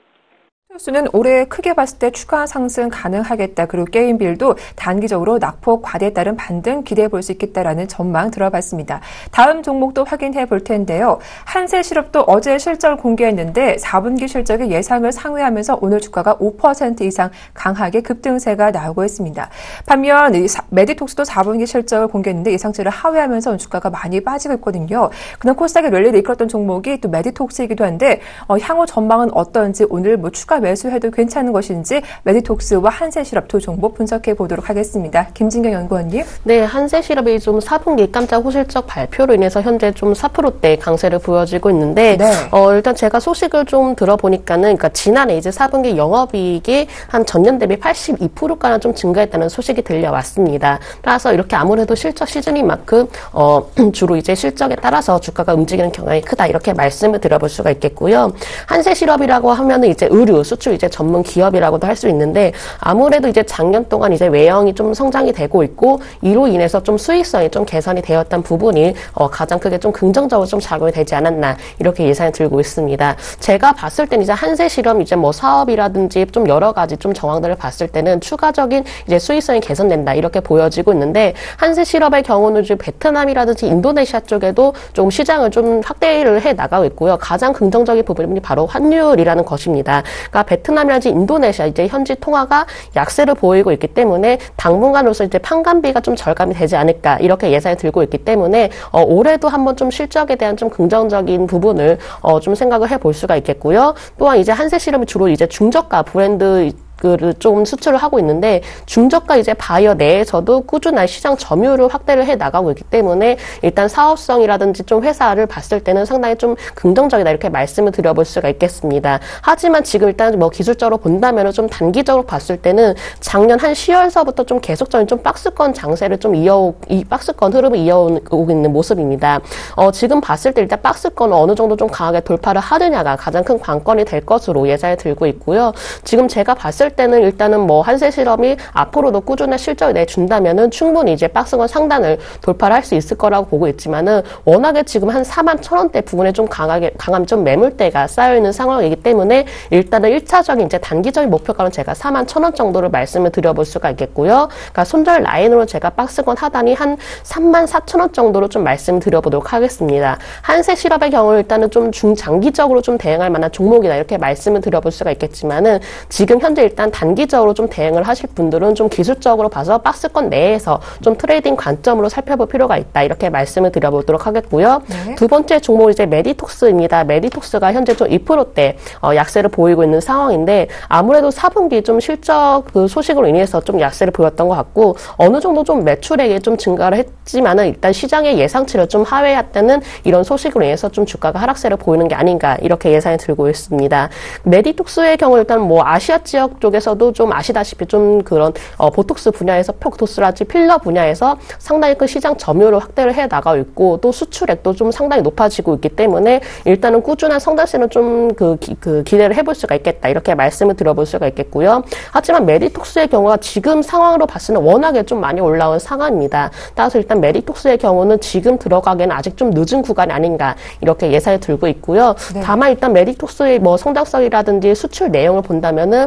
A: 수는 올해 크게 봤을 때 추가 상승 가능하겠다. 그리고 게임빌도 단기적으로 낙폭 과대에 따른 반등 기대해 볼 수 있겠다라는 전망 들어봤습니다. 다음 종목도 확인해 볼 텐데요. 한세실업도 어제 실적을 공개했는데 사 분기 실적이 예상을 상회하면서 오늘 주가가 오 퍼센트 이상 강하게 급등세가 나오고 있습니다. 반면 메디톡스도 사 분기 실적을 공개했는데 예상치를 하회하면서 주가가 많이 빠지고 있거든요. 그냥 코스닥의 랠리를 이끌었던 종목이 또 메디톡스이기도 한데 어, 향후 전망은 어떤지 오늘 뭐 추가 매수해도 괜찮은 것인지 메디톡스와 한세실업 두 종목 분석해 보도록 하겠습니다. 김진경 연구원님.
C: 네, 한세실업이 좀 사 분기 깜짝 호실적 발표로 인해서 현재 좀 사 퍼센트대 강세를 보여지고 있는데 네. 어, 일단 제가 소식을 좀 들어보니까는 그러니까 지난해 이제 사 분기 영업이익이 한 전년 대비 팔십이 퍼센트가량 좀 증가했다는 소식이 들려왔습니다. 따라서 이렇게 아무래도 실적 시즌인 만큼 어, 주로 이제 실적에 따라서 주가가 움직이는 경향이 크다 이렇게 말씀을 드려볼 수가 있겠고요. 한세실업이라고 하면은 이제 의류 수출 이제 전문 기업이라고도 할 수 있는데 아무래도 이제 작년 동안 이제 외형이 좀 성장이 되고 있고 이로 인해서 좀 수익성이 좀 개선이 되었던 부분이 어 가장 크게 좀 긍정적으로 좀 작용이 되지 않았나 이렇게 예상이 들고 있습니다. 제가 봤을 때는 이제 한세실업 이제 뭐 사업이라든지 좀 여러 가지 좀 정황들을 봤을 때는 추가적인 이제 수익성이 개선된다 이렇게 보여지고 있는데 한세실업의 경우는 지금 베트남이라든지 인도네시아 쪽에도 좀 시장을 좀 확대를 해 나가고 있고요. 가장 긍정적인 부분이 바로 환율이라는 것입니다. 그러니까 베트남이라든지 인도네시아 이제 현지 통화가 약세를 보이고 있기 때문에 당분간으로서 이제 판관비가 좀 절감이 되지 않을까 이렇게 예상이 들고 있기 때문에 어, 올해도 한번 좀 실적에 대한 좀 긍정적인 부분을 어, 좀 생각을 해볼 수가 있겠고요. 또한 이제 한세실업이 주로 이제 중저가 브랜드 를 좀 수출을 하고 있는데 중저가 이제 바이어 내에서도 꾸준한 시장 점유율을 확대를 해 나가고 있기 때문에 일단 사업성이라든지 좀 회사를 봤을 때는 상당히 좀 긍정적이다 이렇게 말씀을 드려볼 수가 있겠습니다. 하지만 지금 일단 뭐 기술적으로 본다면은 좀 단기적으로 봤을 때는 작년 한 시월서부터 좀 계속적인 좀 박스권 장세를 좀 이어 이 박스권 흐름을 이어오고 있는 모습입니다. 어 지금 봤을 때 일단 박스권을 어느 정도 좀 강하게 돌파를 하느냐가 가장 큰 관건이 될 것으로 예상이 들고 있고요. 지금 제가 봤을 때는 일단은 뭐 한세실업이 앞으로도 꾸준한 실적을 내준다면은 충분히 이제 박스권 상단을 돌파를 할 수 있을 거라고 보고 있지만은 워낙에 지금 한 사만 천 원대 부분에 좀 강하게 강한 좀 매물대가 쌓여 있는 상황이기 때문에 일단은 일차적인 이제 단기적인 목표가는 제가 사만 천 원 정도를 말씀을 드려볼 수가 있겠고요. 그러니까 손절 라인으로 제가 박스권 하단이 한 삼만 사천 원 정도로 좀 말씀을 드려보도록 하겠습니다. 한세실업의 경우 일단은 좀 중장기적으로 좀 대응할 만한 종목이다 이렇게 말씀을 드려볼 수가 있겠지만은 지금 현재 일단 단기적으로 좀 대응을 하실 분들은 좀 기술적으로 봐서 박스권 내에서 좀 트레이딩 관점으로 살펴볼 필요가 있다 이렇게 말씀을 드려보도록 하겠고요. 네. 두 번째 종목 이제 메디톡스입니다. 메디톡스가 현재 좀 이 퍼센트대 어, 약세를 보이고 있는 상황인데 아무래도 사 분기 좀 실적 그 소식으로 인해서 좀 약세를 보였던 것 같고 어느 정도 좀 매출액이 좀 증가를 했지만은 일단 시장의 예상치를 좀 하회했다는 이런 소식으로 인해서 좀 주가가 하락세를 보이는 게 아닌가 이렇게 예상이 들고 있습니다. 메디톡스의 경우 일단 뭐 아시아 지역 쪽에서도 좀 아시다시피 좀 그런 어, 보톡스 분야에서 폭토스라지 필러 분야에서 상당히 큰 시장 점유율을 확대를 해 나가고 있고 또 수출액도 좀 상당히 높아지고 있기 때문에 일단은 꾸준한 성장세는 좀 그 그 기대를 해볼 수가 있겠다 이렇게 말씀을 드려볼 수가 있겠고요. 하지만 메디톡스의 경우가 지금 상황으로 봤을 때는 워낙에 좀 많이 올라온 상황입니다. 따라서 일단 메디톡스의 경우는 지금 들어가기에는 아직 좀 늦은 구간이 아닌가 이렇게 예상이 들고 있고요. 네. 다만 일단 메디톡스의 뭐 성장성이라든지 수출 내용을 본다면은 일단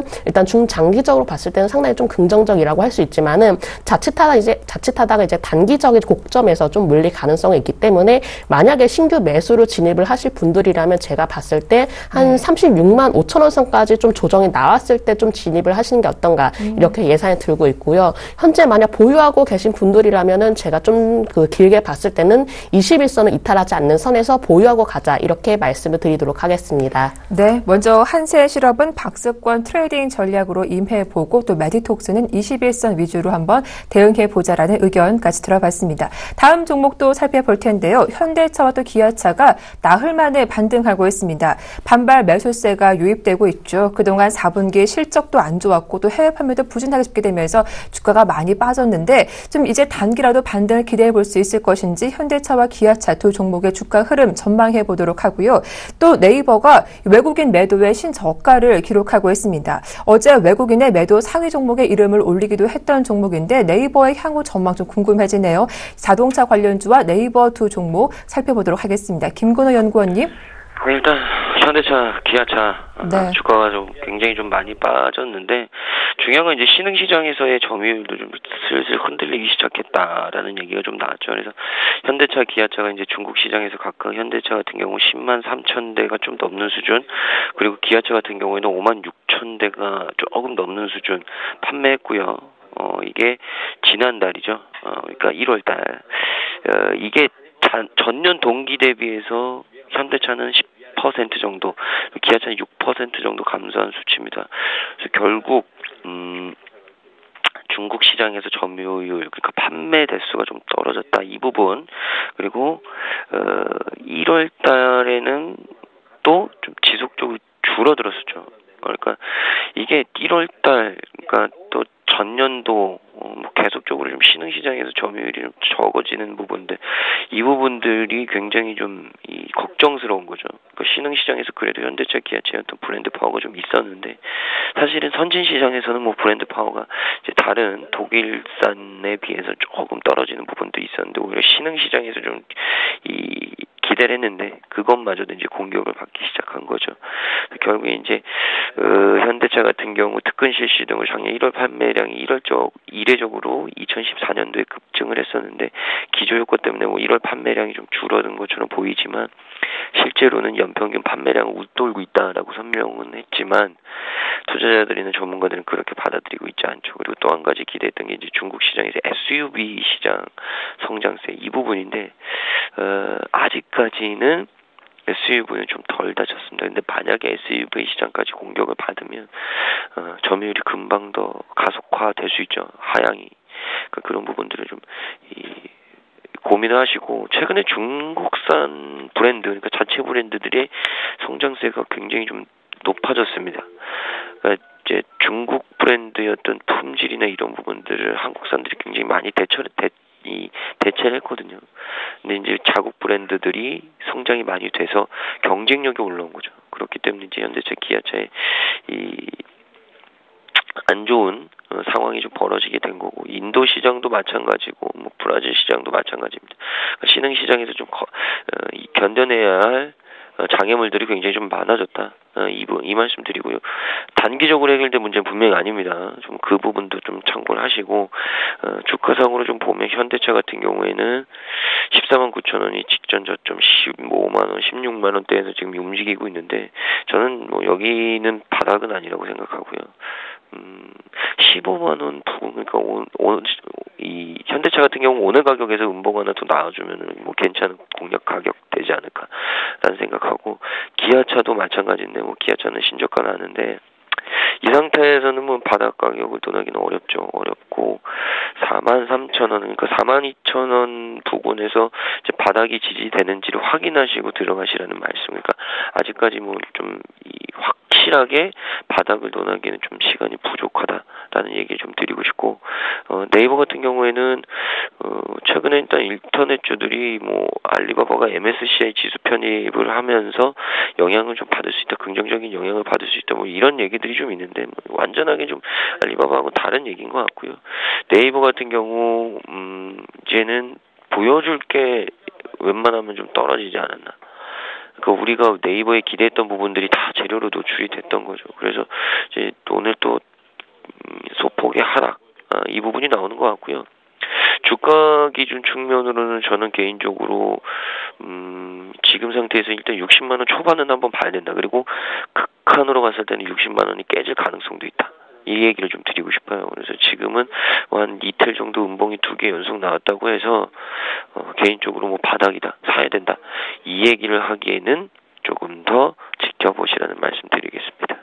C: 있지만 중장기적으로 봤을 때는 상당히 좀 긍정적이라고 할 수 있지만은 자칫하다 이제 자칫하다가 이제 단기적인 고점에서 좀 물릴 가능성이 있기 때문에 만약에 신규 매수로 진입을 하실 분들이라면 제가 봤을 때 한 네. 삼십육만 오천 원 선까지 좀 조정이 나왔을 때 좀 진입을 하시는 게 어떤가 음. 이렇게 예상이 들고 있고요. 현재 만약 보유하고 계신 분들이라면은 제가 좀 그 길게 봤을 때는 이십일 선을 이탈하지 않는 선에서 보유하고 가자 이렇게 말씀을 드리도록 하겠습니다.
A: 네, 먼저 한세실업은 박스권 트레이딩 전략으로 임해보고 또 메디톡스는 이십일 선 위주로 한번 대응해보자라는 의견까지 들어봤습니다. 다음 종목도 살펴볼 텐데요. 현대차와 또 기아차가 나흘 만에 반등하고 있습니다. 반발 매수세가 유입되고 있죠. 그동안 사 분기 실적도 안 좋았고 또 해외 판매도 부진하게 집계되면서 주가가 많이 빠졌는데 좀 이제 단기라도 반등을 기대해 볼 수 있을 것인지 현대차와 기아차 두 종목의 주가 흐름 전망해 보도록 하고요. 또 네이버가 외국인 매도의 신저가를 기록하고 있습니다. 어제 외국인의 매도 상위 종목의 이름을 올리기도 했던 종목인데 네이버의 향후 전망 좀 궁금해지네요. 자동차 관련주와 네이버 두 종목 살펴보도록 하겠습니다. 김건호 연구원님.
D: 일단 현대차, 기아차
A: 네.
D: 주가가 좀 굉장히 좀 많이 빠졌는데 중요한 건 이제 신흥시장에서의 점유율도 좀 슬슬 흔들리기 시작했다라는 얘기가 좀 나왔죠. 그래서 현대차, 기아차가 이제 중국 시장에서 각각 현대차 같은 경우 십만 삼천 대가 좀 넘는 수준, 그리고 기아차 같은 경우에는 오만 육천 대가 조금 넘는 수준 판매했고요. 어 이게 지난달이죠. 어 그러니까 일월 달. 어 이게 자, 전년 동기 대비해서 현대차는 십 퍼센트 정도, 기아차는 육 퍼센트 정도 감소한 수치입니다. 그래서 결국 음, 중국 시장에서 점유율, 그러니까 판매 대수가 좀 떨어졌다 이 부분. 그리고 어, 일월 달에는 또 좀 지속적으로 줄어들었었죠. 그러니까 이게 일월 달, 그러니까 또 전년도 어, 뭐 계속적으로 좀 신흥시장에서 점유율이 좀 적어지는 부분들, 이 부분들이 굉장히 좀 이 걱정스러운 거죠. 그러니까 신흥시장에서 그래도 현대차, 기아차의 어떤 브랜드 파워가 좀 있었는데 사실은 선진시장에서는 뭐 브랜드 파워가 이제 다른 독일산에 비해서 조금 떨어지는 부분도 있었는데 오히려 신흥시장에서 좀 이 기대를 했는데 그것마저도 이제 공격을 받기 시작한 거죠. 결국에 이제 어, 현대차 같은 경우 특근 실시 등을 작년 일월 판매량이 일월적 이례적으로 이천십사 년도에 급증을 했었는데 기조 효과 때문에 뭐 일월 판매량이 좀 줄어든 것처럼 보이지만 실제로는 연평균 판매량을 웃돌고 있다라고 설명은 했지만 투자자들이나 전문가들은 그렇게 받아들이고 있지 않죠. 그리고 또 한 가지 기대했던 게 이제 중국 시장에서 에스유브이 시장 성장세 이 부분인데 어, 아직까지는 에스유브이는 좀 덜 다쳤습니다. 근데 만약에 에스유브이 시장까지 공격을 받으면 어, 점유율이 금방 더 가속화될 수 있죠. 하향이. 그러니까 그런 부분들을 좀 이, 고민을 하시고 최근에 중국산 브랜드, 그러니까 자체 브랜드들의 성장세가 굉장히 좀 높아졌습니다. 그러니까 이제 중국 브랜드의 어떤 품질이나 이런 부분들을 한국산들이 굉장히 많이 대처를 대, 이 대체를 했거든요. 근데 이제 자국 브랜드들이 성장이 많이 돼서 경쟁력이 올라온 거죠. 그렇기 때문에 이제 현대차, 기아차의 이 안 좋은 어, 상황이 좀 벌어지게 된 거고, 인도 시장도 마찬가지고, 뭐 브라질 시장도 마찬가지입니다. 그러니까 신흥 시장에서 좀 거, 어, 이, 견뎌내야 할 어, 장애물들이 굉장히 좀 많아졌다. 어, 이, 이 말씀 드리고요. 단기적으로 해결된 문제는 분명히 아닙니다. 좀 그 부분도 좀 참고를 하시고, 어, 주가상으로 좀 보면 현대차 같은 경우에는 십사만 구천 원이 직전 저점 십오만 원, 십육만 원대에서 지금 움직이고 있는데, 저는 뭐 여기는 바닥은 아니라고 생각하고요. 음, 십오만 원 부분, 그러니까 오, 오, 이 현대차 같은 경우 오늘 가격에서 음봉 하나 더 나와주면은 뭐 괜찮은 공략 가격 되지 않을까라는 생각하고, 기아차도 마찬가지인데 뭐 기아차는 신저가 나는데 이 상태에서는 뭐 바닥 가격을 떠나기는 어렵죠. 어렵고 사만 삼천 원, 그러니까 사만 이천 원 부근에서 이제 바닥이 지지되는지를 확인하시고 들어가시라는 말씀. 그러니까 아직까지 뭐 좀 이 확실하게 바닥을 논하기에는 좀 시간이 부족하다라는 얘기 좀 드리고 싶고, 어, 네이버 같은 경우에는 어, 최근에 일단 인터넷주들이 뭐 알리바바가 엠에스시아이 지수 편입을 하면서 영향을 좀 받을 수 있다, 긍정적인 영향을 받을 수 있다, 뭐 이런 얘기들이 좀 있는데 뭐 완전하게 좀 알리바바하고 다른 얘기인 것 같고요. 네이버 같은 경우 음, 이제는 보여줄 게 웬만하면 좀 떨어지지 않았나. 그러니까 우리가 네이버에 기대했던 부분들이 다 재료로 노출이 됐던 거죠. 그래서 이제 오늘 또 소폭의 하락 어, 이 부분이 나오는 것 같고요. 주가 기준 측면으로는 저는 개인적으로 음, 지금 상태에서 일단 육십만 원 초반은 한번 봐야 된다. 그리고 극한으로 갔을 때는 육십만 원이 깨질 가능성도 있다. 이 얘기를 좀 드리고 싶어요. 그래서 지금은 한 이틀 정도 음봉이 두 개 연속 나왔다고 해서 어, 개인적으로 뭐 바닥이다, 사야 된다. 이 얘기를 하기에는 조금 더 지켜보시라는 말씀 드리겠습니다.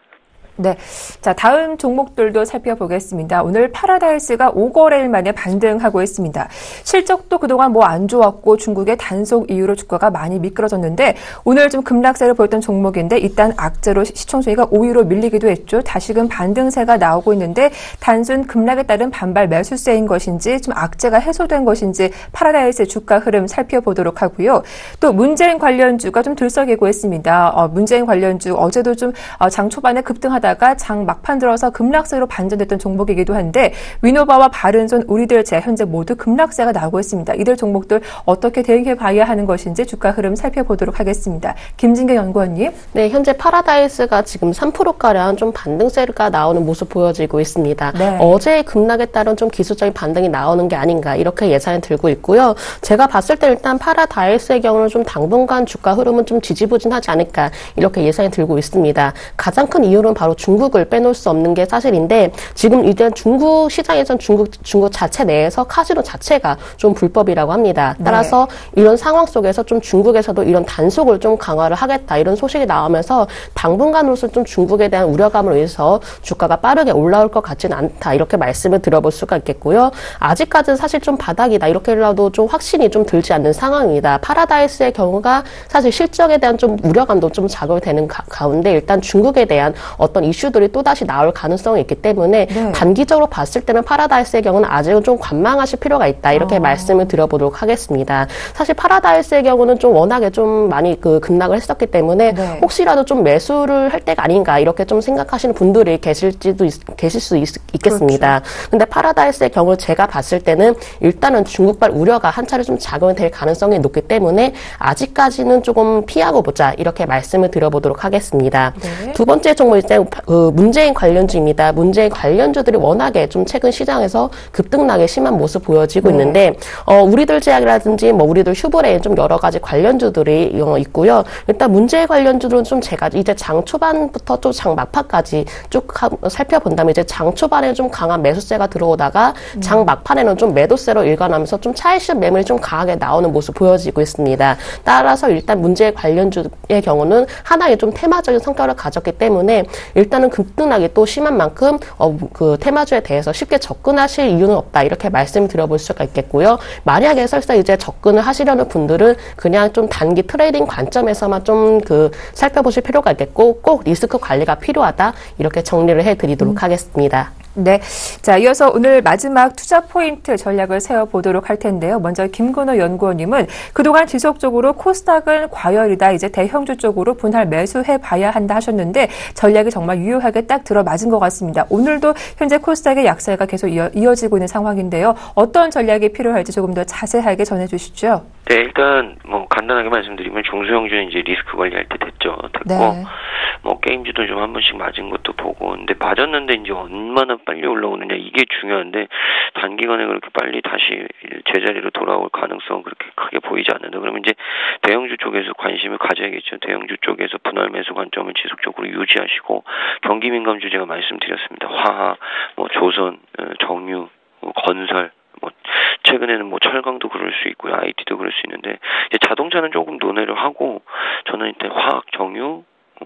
A: 네. 자, 다음 종목들도 살펴보겠습니다. 오늘 파라다이스가 오 거래일 만에 반등하고 있습니다. 실적도 그동안 뭐 안 좋았고 중국의 단속 이후로 주가가 많이 미끄러졌는데 오늘 좀 급락세를 보였던 종목인데 일단 악재로 시총 순위가 오 위로 밀리기도 했죠. 다시금 반등세가 나오고 있는데 단순 급락에 따른 반발 매수세인 것인지 좀 악재가 해소된 것인지 파라다이스의 주가 흐름 살펴보도록 하고요. 또 문재인 관련주가 좀 들썩이고 있습니다. 어, 문재인 관련주 어제도 좀 어, 장 초반에 급등하다 장 막판 들어서 급락세로 반전됐던 종목이기도 한데 위노바와 바른손, 우리들제 현재 모두 급락세가 나오고 있습니다. 이들 종목들 어떻게 대응해 봐야 하는 것인지 주가 흐름 살펴보도록 하겠습니다. 김진경 연구원님.
C: 네, 현재 파라다이스가 지금 삼 퍼센트가량 좀 반등세가 나오는 모습 보여지고 있습니다. 네. 어제의 급락에 따른 좀 기술적인 반등이 나오는 게 아닌가 이렇게 예상이 들고 있고요. 제가 봤을 때 일단 파라다이스의 경우는 좀 당분간 주가 흐름은 좀 지지부진하지 않을까 이렇게 예상이 들고 있습니다. 가장 큰 이유는 바로 중국을 빼놓을 수 없는 게 사실인데 지금 이제 중국 시장에선 중국 중국 자체 내에서 카지노 자체가 좀 불법이라고 합니다. 따라서 네. 이런 상황 속에서 좀 중국에서도 이런 단속을 좀 강화를 하겠다 이런 소식이 나오면서 당분간으로서 좀 중국에 대한 우려감으로 인해서 주가가 빠르게 올라올 것 같지는 않다 이렇게 말씀을 드려볼 수가 있겠고요. 아직까지는 사실 좀 바닥이다 이렇게라도 좀 확신이 좀 들지 않는 상황입니다. 파라다이스의 경우가 사실 실적에 대한 좀 우려감도 좀 작용이 되는 가, 가운데 일단 중국에 대한 어떤 이슈들이 또다시 나올 가능성이 있기 때문에 네. 단기적으로 봤을 때는 파라다이스의 경우는 아직은 좀 관망하실 필요가 있다 이렇게 아. 말씀을 드려보도록 하겠습니다. 사실 파라다이스의 경우는 좀 워낙에 좀 많이 그 급락을 했었기 때문에 네. 혹시라도 좀 매수를 할 때가 아닌가 이렇게 좀 생각하시는 분들이 계실지도 있, 계실 수 있, 있겠습니다. 그렇죠. 근데 파라다이스의 경우 제가 봤을 때는 일단은 중국발 우려가 한 차례 좀 작용이 될 가능성이 높기 때문에 아직까지는 조금 피하고 보자 이렇게 말씀을 드려보도록 하겠습니다. 네. 두 번째 종목 이제 그 문재인 관련주입니다. 문재인 관련주들이 워낙에 좀 최근 시장에서 급등락이 심한 모습 보여지고 네. 있는데 어, 우리들 제약이라든지 뭐 우리들 휴브레인 좀 여러 가지 관련주들이 어, 있고요. 일단 문재인 관련주들은 좀 제가 이제 장 초반부터 또 장 막판까지 쭉 하, 살펴본다면 이제 장 초반에 좀 강한 매수세가 들어오다가 음. 장 막판에는 좀 매도세로 일관하면서 좀 차익실 매물이 좀 강하게 나오는 모습 보여지고 있습니다. 따라서 일단 문재인 관련주의 경우는 하나의 좀 테마적인 성격을 가졌기 때문에 일단은 급등락이 또 심한 만큼 어, 그 테마주에 대해서 쉽게 접근하실 이유는 없다 이렇게 말씀을 드려볼 수가 있겠고요. 만약에 설사 이제 접근을 하시려는 분들은 그냥 좀 단기 트레이딩 관점에서만 좀 그 살펴보실 필요가 있겠고 꼭 리스크 관리가 필요하다 이렇게 정리를 해드리도록 음. 하겠습니다.
A: 네. 자, 이어서 오늘 마지막 투자 포인트 전략을 세워보도록 할 텐데요. 먼저 김건호 연구원님은 그동안 지속적으로 코스닥은 과열이다. 이제 대형주 쪽으로 분할 매수해 봐야 한다 하셨는데 전략이 정말 유효하게 딱 들어맞은 것 같습니다. 오늘도 현재 코스닥의 약세가 계속 이어, 이어지고 있는 상황인데요. 어떤 전략이 필요할지 조금 더 자세하게 전해주시죠.
D: 네, 일단 뭐 간단하게 말씀드리면 중소형주는 이제 리스크 관리할 때 됐죠. 됐고 네. 뭐 게임주도 좀 한 번씩 맞은 것도 보고 근데 맞았는데 이제 얼마나 빨리 올라오느냐 이게 중요한데 단기간에 그렇게 빨리 다시 제자리로 돌아올 가능성은 그렇게 크게 보이지 않는다. 그러면 이제 대형주 쪽에서 관심을 가져야겠죠. 대형주 쪽에서 분할 매수 관점을 지속적으로 유지하시고 경기 민감주 제가 말씀드렸습니다. 화학, 뭐 조선, 정유, 뭐 건설 뭐 최근에는 뭐 철강도 그럴 수 있고요, 아이티도 그럴 수 있는데 이제 자동차는 조금 논외를 하고 저는 일단 화학, 정유, 어,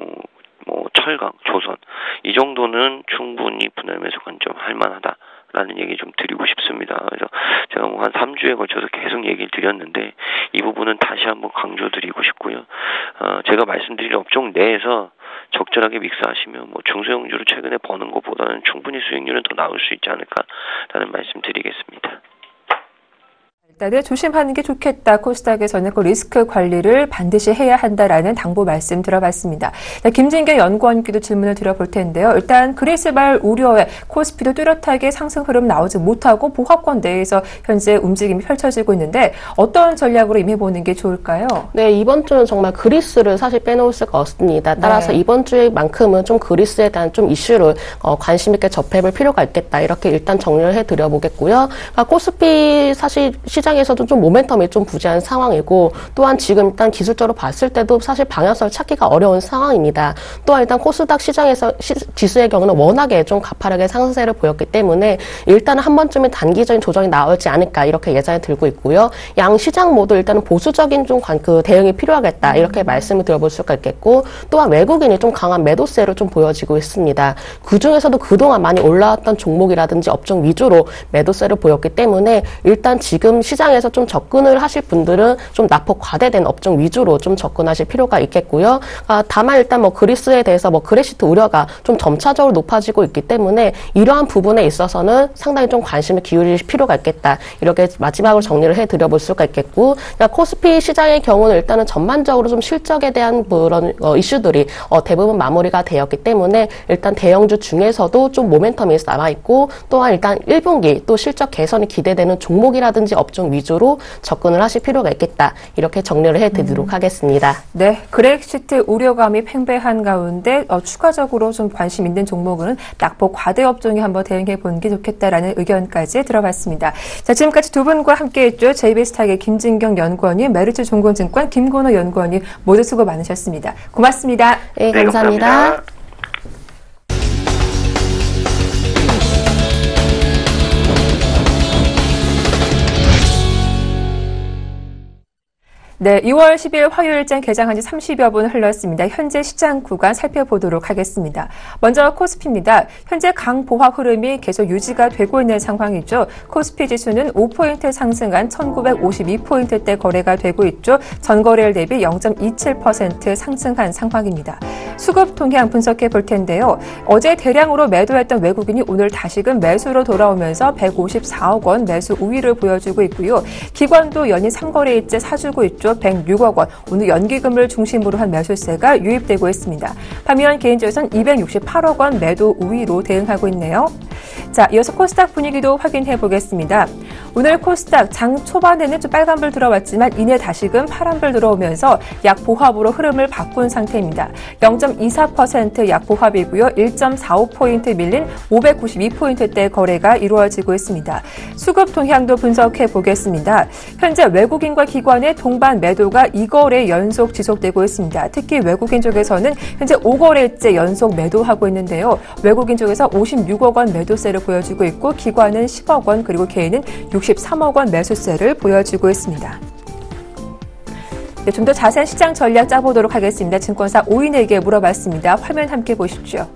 D: 뭐 철강, 조선 이 정도는 충분히 분할 매수 관점 할 만하다라는 얘기 좀 드리고 싶습니다. 그래서 제가 뭐 한 삼 주에 걸쳐서 계속 얘기를 드렸는데 이 부분은 다시 한번 강조드리고 싶고요. 어, 제가 말씀드린 업종 내에서 적절하게 믹스하시면 뭐 중소형주로 최근에 버는 것보다는 충분히 수익률은 더 나올 수 있지 않을까라는 말씀 드리겠습니다.
A: 일단은 조심하는 게 좋겠다. 코스닥에서는 그 리스크 관리를 반드시 해야 한다라는 당부 말씀 들어봤습니다. 자, 김진경 연구원께도 질문을 드려볼 텐데요. 일단 그리스발 우려에 코스피도 뚜렷하게 상승 흐름 나오지 못하고 보합권 내에서 현재 움직임이 펼쳐지고 있는데 어떤 전략으로 임해보는 게 좋을까요?
C: 네, 이번 주는 정말 그리스를 사실 빼놓을 수가 없습니다. 따라서
A: 네.
C: 이번 주만큼은 좀 그리스에 대한 좀 이슈를 어, 관심 있게 접해볼 필요가 있겠다. 이렇게 일단 정리를 해드려 보겠고요. 그러니까 코스피 사실 시장에서도 좀 모멘텀이 좀 부재한 상황이고 또한 지금 일단 기술적으로 봤을 때도 사실 방향성을 찾기가 어려운 상황입니다. 또한 일단 코스닥 시장에서 시, 지수의 경우는 워낙에 좀 가파르게 상승세를 보였기 때문에 일단은 한 번쯤은 단기적인 조정이 나오지 않을까 이렇게 예상이 들고 있고요. 양 시장 모두 일단은 보수적인 좀 그 대응이 필요하겠다 이렇게 말씀을 드려볼 수가 있겠고 또한 외국인이 좀 강한 매도세를 좀 보여지고 있습니다. 그 중에서도 그동안 많이 올라왔던 종목이라든지 업종 위주로 매도세를 보였기 때문에 일단 지금 시장에서 좀 접근을 하실 분들은 좀 낙폭 과대된 업종 위주로 좀 접근하실 필요가 있겠고요. 아, 다만 일단 뭐 그리스에 대해서 뭐 그레시트 우려가 좀 점차적으로 높아지고 있기 때문에 이러한 부분에 있어서는 상당히 좀 관심을 기울일 필요가 있겠다. 이렇게 마지막으로 정리를 해드려 볼 수가 있겠고 코스피 시장의 경우는 일단은 전반적으로 좀 실적에 대한 그런 어, 이슈들이 어, 대부분 마무리가 되었기 때문에 일단 대형주 중에서도 좀 모멘텀이 남아있고 또한 일단 일 분기 또 실적 개선이 기대되는 종목이라든지 업종 위주로 접근을 하실 필요가 있겠다. 이렇게 정리를 해드리도록 음. 하겠습니다.
A: 네, 그렉시트 우려감이 팽배한 가운데 어, 추가적으로 좀 관심 있는 종목은 낙폭 과대 업종에 한번 대응해 보는 게 좋겠다라는 의견까지 들어봤습니다. 자, 지금까지 두 분과 함께했죠. 제이비에스탁의 김진경 연구원님, 메리츠 종건증권 김건호 연구원님 모두 수고 많으셨습니다. 고맙습니다.
C: 네, 감사합니다.
D: 네, 감사합니다.
A: 네, 이월 십일 화요일장 개장한 지 삼십여 분 흘렀습니다. 현재 시장 구간 살펴보도록 하겠습니다. 먼저 코스피입니다. 현재 강보합 흐름이 계속 유지가 되고 있는 상황이죠. 코스피 지수는 오 포인트 상승한 천구백오십이 포인트대 거래가 되고 있죠. 전거래일 대비 영 점 이칠 퍼센트 상승한 상황입니다. 수급 동향 분석해 볼 텐데요. 어제 대량으로 매도했던 외국인이 오늘 다시금 매수로 돌아오면서 백오십사억 원 매수 우위를 보여주고 있고요. 기관도 연일 삼 거래일째 사주고 있죠. 백육억 원, 오늘 연기금을 중심으로 한 매수세가 유입되고 있습니다. 반면 개인주에서는 이백육십팔억 원 매도 우위로 대응하고 있네요. 자, 이어서 코스닥 분위기도 확인해 보겠습니다. 오늘 코스닥 장 초반에는 좀 빨간불 들어왔지만 이내 다시금 파란불 들어오면서 약보합으로 흐름을 바꾼 상태입니다. 영 점 이사 퍼센트 약보합이고요. 일 점 사오 포인트 밀린 오백구십이 포인트대 거래가 이루어지고 있습니다. 수급 동향도 분석해 보겠습니다. 현재 외국인과 기관의 동반 매도가 이 거래 연속 지속되고 있습니다. 특히 외국인 쪽에서는 현재 오 거래째 연속 매도하고 있는데요. 외국인 쪽에서 오십육억 원 매도세를 보여주고 있고 기관은 십억 원 그리고 개인은 육십삼억 원 매수세를 보여주고 있습니다. 네, 좀 더 자세한 시장 전략 짜보도록 하겠습니다. 증권사 오인에게 물어봤습니다. 화면 함께 보십시오.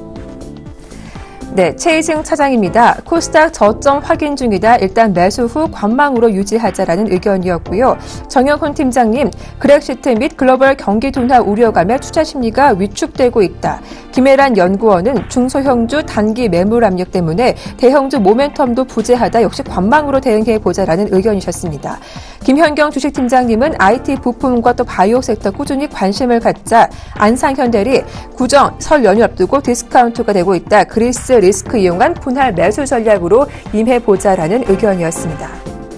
A: 네, 최희승 차장입니다. 코스닥 저점 확인 중이다. 일단 매수 후 관망으로 유지하자라는 의견이었고요. 정영훈 팀장님, 그렉시트 및 글로벌 경기 둔화 우려감에 투자 심리가 위축되고 있다. 김혜란 연구원은 중소형주 단기 매물 압력 때문에 대형주 모멘텀도 부재하다. 역시 관망으로 대응해보자라는 의견이셨습니다. 김현경 주식팀장님은 아이티 부품과 또 바이오 섹터 꾸준히 관심을 갖자. 안상현대리 구정, 설 연휴 앞두고 디스카운트가 되고 있다. 그리스 리스크 이용한 분할 매수 전략으로 임해보자라는 의견이었습니다.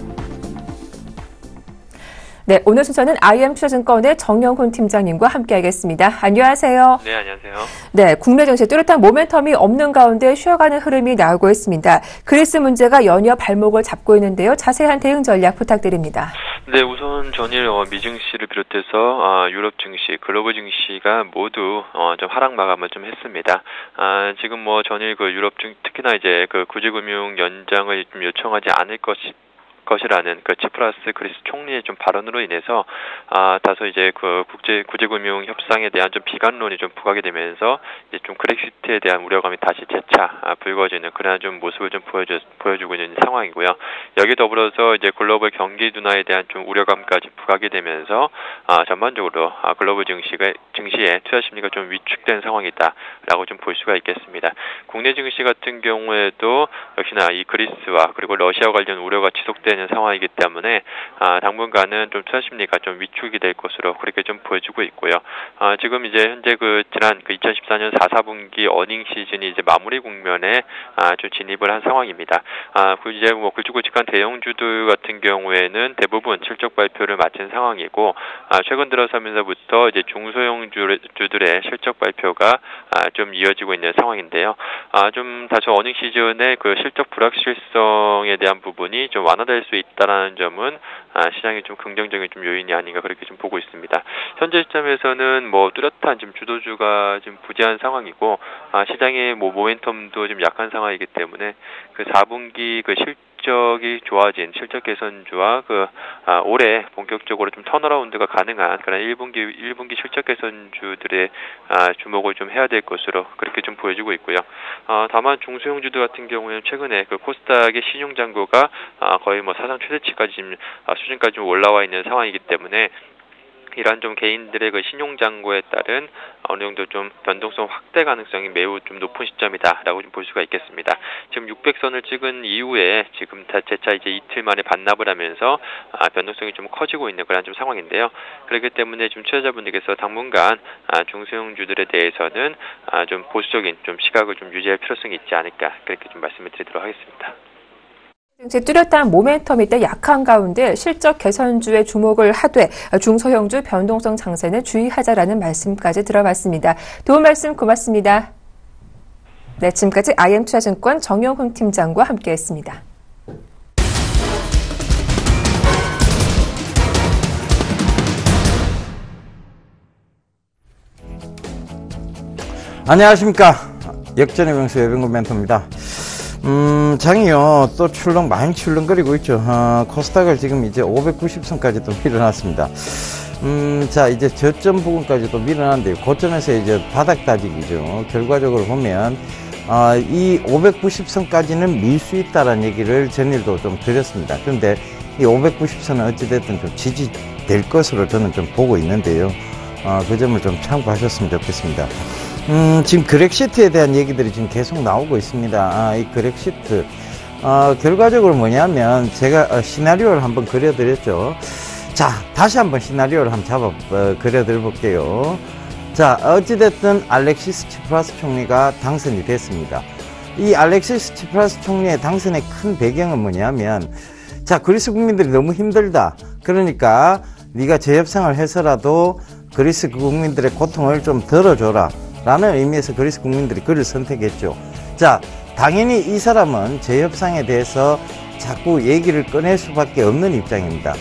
A: 네, 오늘 순서는 아이엠투자증권의 정영훈 팀장님과 함께하겠습니다. 안녕하세요.
D: 네, 안녕하세요.
A: 네, 국내 증시에 뚜렷한 모멘텀이 없는 가운데 쉬어가는 흐름이 나오고 있습니다. 그리스 문제가 연이어 발목을 잡고 있는데요. 자세한 대응 전략 부탁드립니다.
F: 네, 우선 전일 어, 미 증시를 비롯해서 어, 유럽 증시, 글로벌 증시가 모두 어, 좀 하락 마감을 좀 했습니다. 아, 지금 뭐 전일 그 유럽 증 특히나 이제 그 구제금융 연장을 좀 요청하지 않을 것이 것이라는 그 치프라스 그리스 총리의 좀 발언으로 인해서 아 다소 이제 그 국제 구제금융 협상에 대한 좀 비관론이 좀 부각이 되면서 이제 좀 그렉시트에 대한 우려감이 다시 재차 아, 불거지는 그런 좀 모습을 좀 보여주 보여주고 있는 상황이고요. 여기 더불어서 이제 글로벌 경기 둔화에 대한 좀 우려감까지 부각이 되면서 아 전반적으로 아, 글로벌 증시가 증시에 투자 심리가 좀 위축된 상황이다라고 좀 볼 수가 있겠습니다. 국내 증시 같은 경우에도 역시나 이 그리스와 그리고 러시아 관련 우려가 지속되 계속되는 상황이기 때문에 아, 당분간은 좀 투자 심리가 좀 위축이 될 것으로 그렇게 좀 보여지고 있고요. 아, 지금 이제 현재 그 지난 그 이천십사 년 사, 사분기 어닝 시즌이 이제 마무리 국면에 아, 좀 진입을 한 상황입니다. 아, 그 이제 뭐 굵직굵직한 대형주들 같은 경우에는 대부분 실적 발표를 마친 상황이고, 아, 최근 들어서면서부터 이제 중소형주들의 실적 발표가 아, 좀 이어지고 있는 상황인데요. 아, 좀 다소 어닝 시즌의 그 실적 불확실성에 대한 부분이 좀 완화될 수 있다라는 점은 아, 시장이 좀 긍정적인 좀 요인이 아닌가 그렇게 좀 보고 있습니다. 현재 시점에서는 뭐 뚜렷한 지금 주도주가 좀 부재한 상황이고, 아, 시장의 뭐 모멘텀도 좀 약한 상황이기 때문에 그 사분기 그 실적이 좋아진 실적 개선주와 그 아, 올해 본격적으로 좀 턴어라운드가 가능한 그런 일 분기 일 분기 실적 개선주들의 아, 주목을 좀 해야 될 것으로 그렇게 좀 보여지고 있고요. 아, 다만 중소형주들 같은 경우에는 최근에 그 코스닥의 신용 잔고가 아, 거의 뭐 사상 최대치까지 지금 아, 수준까지 좀 올라와 있는 상황이기 때문에 이러한 좀 개인들의 그 신용 잔고에 따른 어느 정도 좀 변동성 확대 가능성이 매우 좀 높은 시점이다라고 좀 볼 수가 있겠습니다. 지금 육백 선을 찍은 이후에 지금 다 재차 이제 이틀 만에 반납을 하면서 아, 변동성이 좀 커지고 있는 그런 좀 상황인데요. 그렇기 때문에 지금 투자자분들께서 당분간 아, 중소형주들에 대해서는 아, 좀 보수적인 좀 시각을 좀 유지할 필요성이 있지 않을까 그렇게 좀 말씀을 드리도록 하겠습니다.
A: 이제 뚜렷한 모멘텀이 때 약한 가운데 실적 개선주에 주목을 하되 중소형주 변동성 장세는 주의하자라는 말씀까지 들어봤습니다. 도움 말씀 고맙습니다. 네, 지금까지 아이엠투자증권 정영훈 팀장과 함께했습니다.
G: 안녕하십니까. 역전의 명수 외병근 멘토입니다. 음, 장이요, 또 출렁, 많이 출렁거리고 있죠. 어, 코스닥을 지금 이제 오백구십 선까지 또 밀어놨습니다. 음, 자, 이제 저점 부근까지 또 밀어놨는데요. 고점에서 이제 바닥 다지기죠. 결과적으로 보면, 어, 이 오백구십 선까지는 밀 수 있다라는 얘기를 전일도 좀 드렸습니다. 그런데 이 오백구십 선은 어찌됐든 좀 지지될 것으로 저는 좀 보고 있는데요. 어, 그 점을 좀 참고하셨으면 좋겠습니다. 음, 지금 그렉시트에 대한 얘기들이 지금 계속 나오고 있습니다. 아, 이 그렉시트. 어, 결과적으로 뭐냐면, 제가 어, 시나리오를 한번 그려드렸죠. 자, 다시 한번 시나리오를 한번 잡아, 어, 그려드려 볼게요. 자, 어찌됐든 알렉시스 치프라스 총리가 당선이 됐습니다. 이 알렉시스 치프라스 총리의 당선의 큰 배경은 뭐냐면, 자, 그리스 국민들이 너무 힘들다. 그러니까, 네가 재협상을 해서라도 그리스 국민들의 고통을 좀 덜어줘라. 라는 의미에서 그리스 국민들이 그를 선택했죠. 자, 당연히 이 사람은 재협상에 대해서 자꾸 얘기를 꺼낼 수밖에 없는 입장입니다.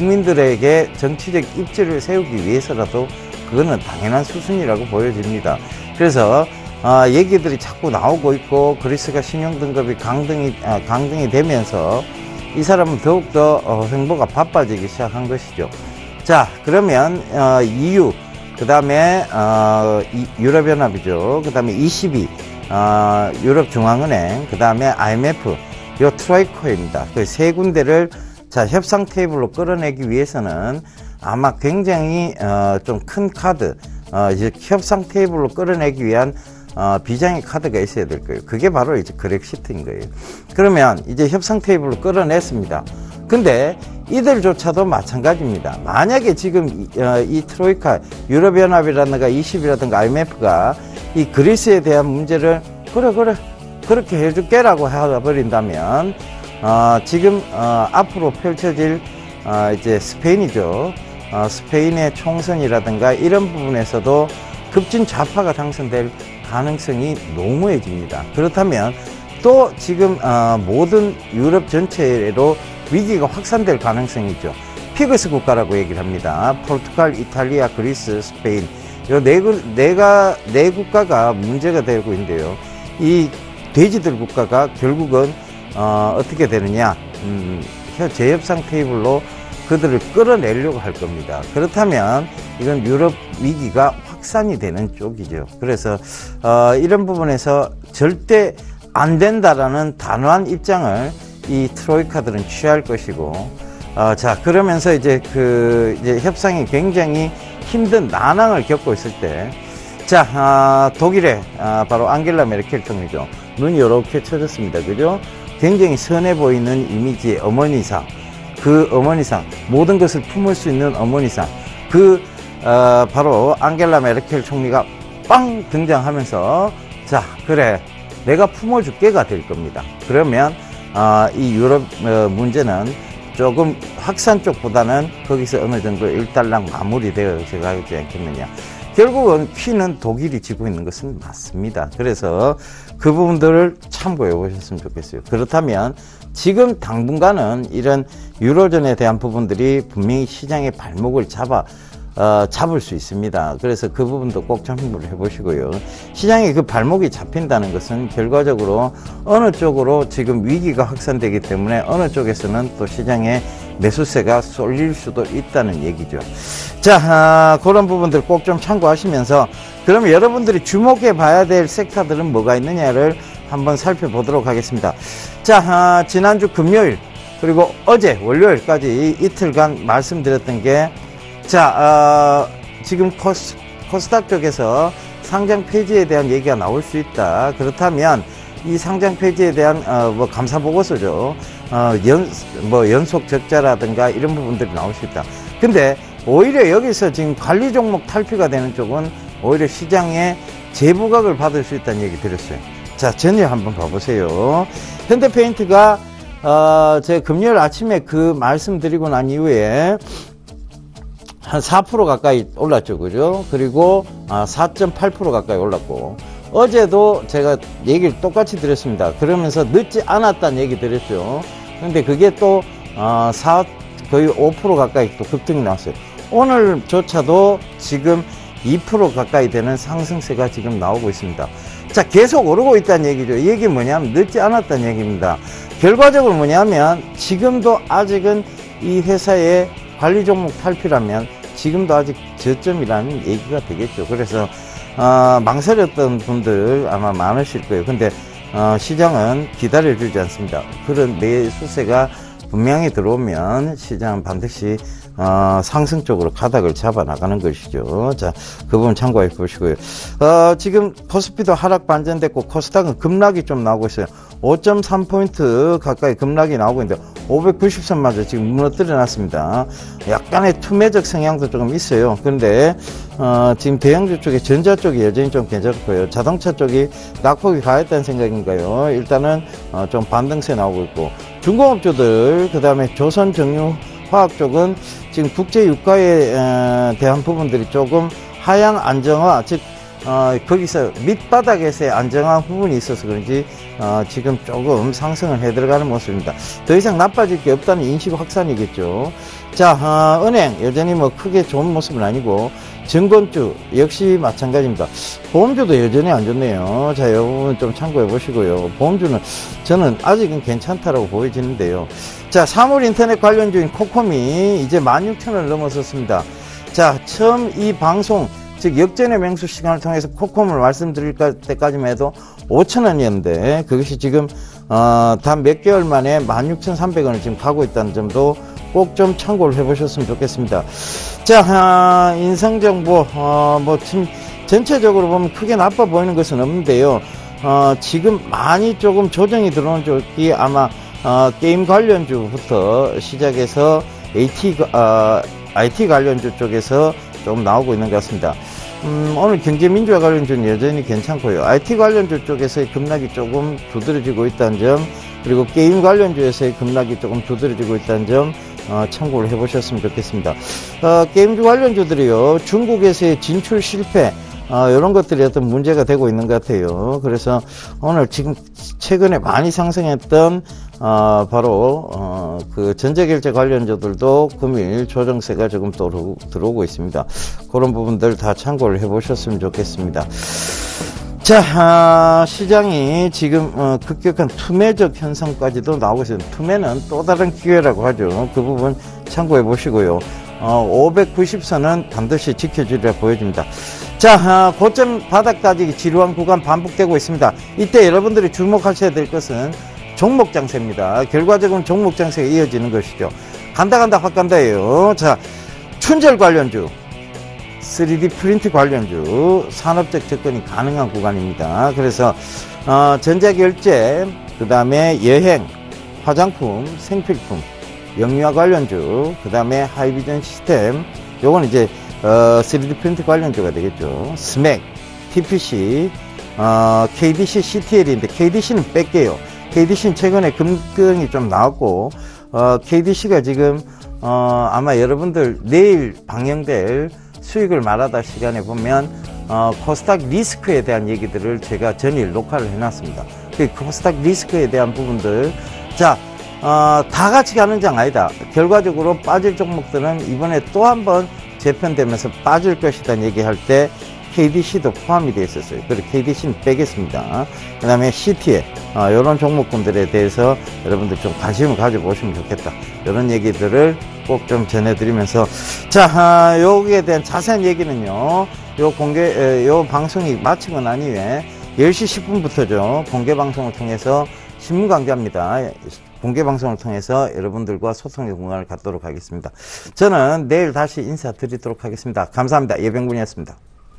G: 국민들에게 정치적 입지를 세우기 위해서라도 그거는 당연한 수순이라고 보여집니다. 그래서 어, 얘기들이 자꾸 나오고 있고 그리스가 신용등급이 강등이, 아, 강등이 되면서 이 사람은 더욱더 어, 행보가 바빠지기 시작한 것이죠. 자, 그러면 어, 이유 그 다음에 어, 유럽연합이죠. 그 다음에 이시비, 어, 유럽중앙은행, 그 다음에 아이엠에프, 요 트로이코입니다. 그 세 군데를 자 협상 테이블로 끌어내기 위해서는 아마 굉장히 어, 좀 큰 카드, 어, 이제 협상 테이블로 끌어내기 위한 어, 비장의 카드가 있어야 될 거예요. 그게 바로 이제 그렉시트인 거예요. 그러면 이제 협상 테이블로 끌어냈습니다. 근데 이들조차도 마찬가지입니다. 만약에 지금 이, 어, 이 트로이카, 유럽연합이라든가 이십이라든가 아이엠에프가 이 그리스에 대한 문제를 그래 그래 그렇게 해줄게라고 해버린다면 어, 지금 어, 앞으로 펼쳐질 어, 이제 스페인이죠. 어, 스페인의 총선이라든가 이런 부분에서도 급진 좌파가 당선될 가능성이 농후해집니다. 그렇다면 또 지금 어, 모든 유럽 전체로 위기가 확산될 가능성이 있죠. 피그스 국가라고 얘기를 합니다. 포르투갈, 이탈리아, 그리스, 스페인. 요 네, 네가, 네 국가가 문제가 되고 있는데요. 이 돼지들 국가가 결국은, 어, 어떻게 되느냐. 음, 재협상 테이블로 그들을 끌어내려고 할 겁니다. 그렇다면 이건 유럽 위기가 확산이 되는 쪽이죠. 그래서, 어, 이런 부분에서 절대 안 된다라는 단호한 입장을 이 트로이카들은 취할 것이고, 어, 자, 그러면서 이제 그, 이제 협상이 굉장히 힘든 난항을 겪고 있을 때, 자, 아, 독일의, 아, 바로 앙겔라 메르켈 총리죠. 눈이 이렇게 쳐졌습니다. 그죠? 굉장히 선해 보이는 이미지의 어머니상. 그 어머니상, 모든 것을 품을 수 있는 어머니상, 그 어, 바로 앙겔라 메르켈 총리가 빵 등장하면서 자 그래 내가 품어줄게가 될 겁니다. 그러면 어, 이 유럽 어, 문제는 조금 확산 쪽보다는 거기서 어느 정도 일단락 마무리되어져 가지 않겠느냐. 결국은 키는 독일이 쥐고 있는 것은 맞습니다. 그래서 그 부분들을 참고해 보셨으면 좋겠어요. 그렇다면 지금 당분간은 이런 유로존에 대한 부분들이 분명히 시장의 발목을 잡아 어, 잡을 수 있습니다. 그래서 그 부분도 꼭 참고를 해보시고요. 시장의 그 발목이 잡힌다는 것은 결과적으로 어느 쪽으로 지금 위기가 확산되기 때문에 어느 쪽에서는 또 시장에 매수세가 쏠릴 수도 있다는 얘기죠. 자, 아, 그런 부분들 꼭 좀 참고하시면서 그럼 여러분들이 주목해 봐야 될 섹터들은 뭐가 있느냐를 한번 살펴보도록 하겠습니다. 자, 아, 지난주 금요일 그리고 어제 월요일까지 이틀간 말씀드렸던 게 자, 어, 지금 코스, 코스닥 쪽에서 상장 폐지에 대한 얘기가 나올 수 있다. 그렇다면 이 상장 폐지에 대한 어, 뭐 감사 보고서죠. 어, 연, 뭐 연속 적자라든가 이런 부분들이 나올 수 있다. 근데 오히려 여기서 지금 관리 종목 탈피가 되는 쪽은 오히려 시장에 재부각을 받을 수 있다는 얘기 드렸어요. 자, 전일 한번 봐보세요. 현대페인트가 어, 제가 금요일 아침에 그 말씀드리고 난 이후에 한 사 퍼센트 가까이 올랐죠. 그죠? 그리고 사 점 팔 퍼센트 가까이 올랐고 어제도 제가 얘기를 똑같이 드렸습니다. 그러면서 늦지 않았다는 얘기 드렸죠. 근데 그게 또 어, 사, 거의 오 퍼센트 가까이 또 급등이 나왔어요. 오늘조차도 지금 이 퍼센트 가까이 되는 상승세가 지금 나오고 있습니다. 자, 계속 오르고 있다는 얘기죠. 이 얘기 뭐냐면 늦지 않았다는 얘기입니다. 결과적으로 뭐냐면 지금도 아직은 이 회사의 관리 종목 탈피라면 지금도 아직 저점이라는 얘기가 되겠죠. 그래서 어, 망설였던 분들 아마 많으실 거예요. 근데 어, 시장은 기다려주지 않습니다. 그런 매수세가 분명히 들어오면 시장은 반드시 어, 상승 쪽으로 가닥을 잡아 나가는 것이죠. 자, 그 부분 참고해 보시고요. 어, 지금 코스피도 하락 반전됐고 코스닥은 급락이 좀 나오고 있어요. 오 점 삼 포인트 가까이 급락이 나오고 있는데 오백구십 선마저 지금 무너뜨려 놨습니다. 약간의 투매적 성향도 조금 있어요. 그런데 어, 지금 대형주 쪽에 전자 쪽이 여전히 좀 괜찮고요. 자동차 쪽이 낙폭이 가했다는 생각인가요? 일단은 어, 좀 반등세 나오고 있고 중공업주들 그 다음에 조선정유화학 쪽은 지금 국제 유가에 어, 대한 부분들이 조금 하향 안정화 즉 어, 거기서 밑바닥에서의 안정한 부분이 있어서 그런지 어, 지금 조금 상승을 해 들어가는 모습입니다. 더 이상 나빠질 게 없다는 인식 확산이겠죠. 자, 어, 은행 여전히 뭐 크게 좋은 모습은 아니고 증권주 역시 마찬가지입니다. 보험주도 여전히 안 좋네요. 자, 이 부분 좀 참고해 보시고요. 보험주는 저는 아직은 괜찮다라고 보여지는데요. 자, 사물 인터넷 관련주인 코콤이 이제 만 육천 원을 넘어섰습니다. 자, 처음 이 방송 즉 역전의 맹수 시간을 통해서 코콤을 말씀드릴 때까지만 해도 오천 원이었는데 그것이 지금 어, 단 몇 개월 만에 만 육천삼백 원을 지금 가고 있다는 점도 꼭 좀 참고를 해보셨으면 좋겠습니다. 자, 아, 인성정보 어, 뭐 지금 전체적으로 보면 크게 나빠 보이는 것은 없는데요. 어, 지금 많이 조금 조정이 들어오는 쪽이 아마 어, 게임 관련주부터 시작해서 에이티, 어, 아이티 관련주 쪽에서 좀 나오고 있는 것 같습니다. 음, 오늘 경제민주화 관련주는 여전히 괜찮고요. 아이티 관련주 쪽에서의 급락이 조금 두드러지고 있다는 점, 그리고 게임 관련주에서의 급락이 조금 두드러지고 있다는 점 어, 참고를 해보셨으면 좋겠습니다. 어, 게임주 관련주들이요, 중국에서의 진출 실패, 어, 이런 것들이 어떤 문제가 되고 있는 것 같아요. 그래서 오늘 지금 최근에 많이 상승했던 어, 바로 어, 그 전자결제 관련주들도 금일 조정세가 조금 또 들어오고 있습니다. 그런 부분들 다 참고를 해보셨으면 좋겠습니다. 자, 아, 시장이 지금 어, 급격한 투매적 현상까지도 나오고 있어요. 투매는 또 다른 기회라고 하죠. 그 부분 참고해 보시고요. 어, 오백구십 선은 반드시 지켜주리라 보여집니다. 자, 아, 고점 바닥 따지기 지루한 구간 반복되고 있습니다. 이때 여러분들이 주목하셔야 될 것은 종목 장세입니다. 결과적으로 종목 장세가 이어지는 것이죠. 간다 간다 확 간다예요. 자, 춘절 관련주, 쓰리디 프린트 관련주, 산업적 접근이 가능한 구간입니다. 그래서 어, 전자결제, 그 다음에 여행, 화장품, 생필품 영유아 관련주, 그 다음에 하이비전 시스템, 요건 이제 어, 쓰리디 프린트 관련주가 되겠죠. 스맥, 티피씨, 어, 케이디씨, 씨티엘인데 케이디씨는 뺄게요. 케이디씨는 최근에 급등이 좀 나왔고, 어, 케이디씨가 지금 어, 아마 여러분들 내일 방영될 수익을 말하다 시간에 보면 어, 코스닥 리스크에 대한 얘기들을 제가 전일 녹화를 해놨습니다. 그 코스닥 리스크에 대한 부분들, 자, 어, 다 같이 가는 장 아니다. 결과적으로 빠질 종목들은 이번에 또 한 번 재편되면서 빠질 것이다 얘기할 때 케이디씨도 포함이 되어 있었어요. 그리고 케이디씨는 빼겠습니다. 그 다음에 씨티엘, 어, 이런 종목군들에 대해서 여러분들 좀 관심을 가져보시면 좋겠다. 이런 얘기들을 꼭 좀 전해드리면서, 자, 아, 여기에 대한 자세한 얘기는요, 요 공개, 에, 요 방송이 마치고 난 이후에 열 시 십 분부터죠. 공개 방송을 통해서 신문 강좌입니다. 공개 방송을 통해서 여러분들과 소통의 공간을 갖도록 하겠습니다. 저는 내일 다시 인사드리도록 하겠습니다. 감사합니다. 예병군이었습니다.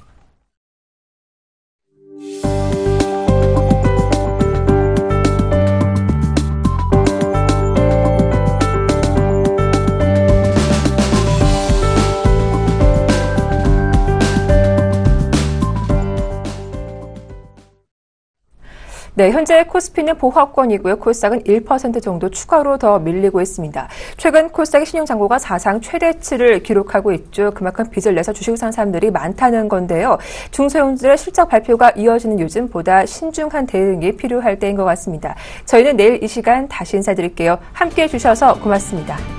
A: 네, 현재 코스피는 보합권이고요. 코스닥은 일 퍼센트 정도 추가로 더 밀리고 있습니다. 최근 코스닥의 신용잔고가 사상 최대치를 기록하고 있죠. 그만큼 빚을 내서 주식을 산 사람들이 많다는 건데요. 중소형주들의 실적 발표가 이어지는 요즘 보다 신중한 대응이 필요할 때인 것 같습니다. 저희는 내일 이 시간 다시 인사드릴게요. 함께해 주셔서 고맙습니다.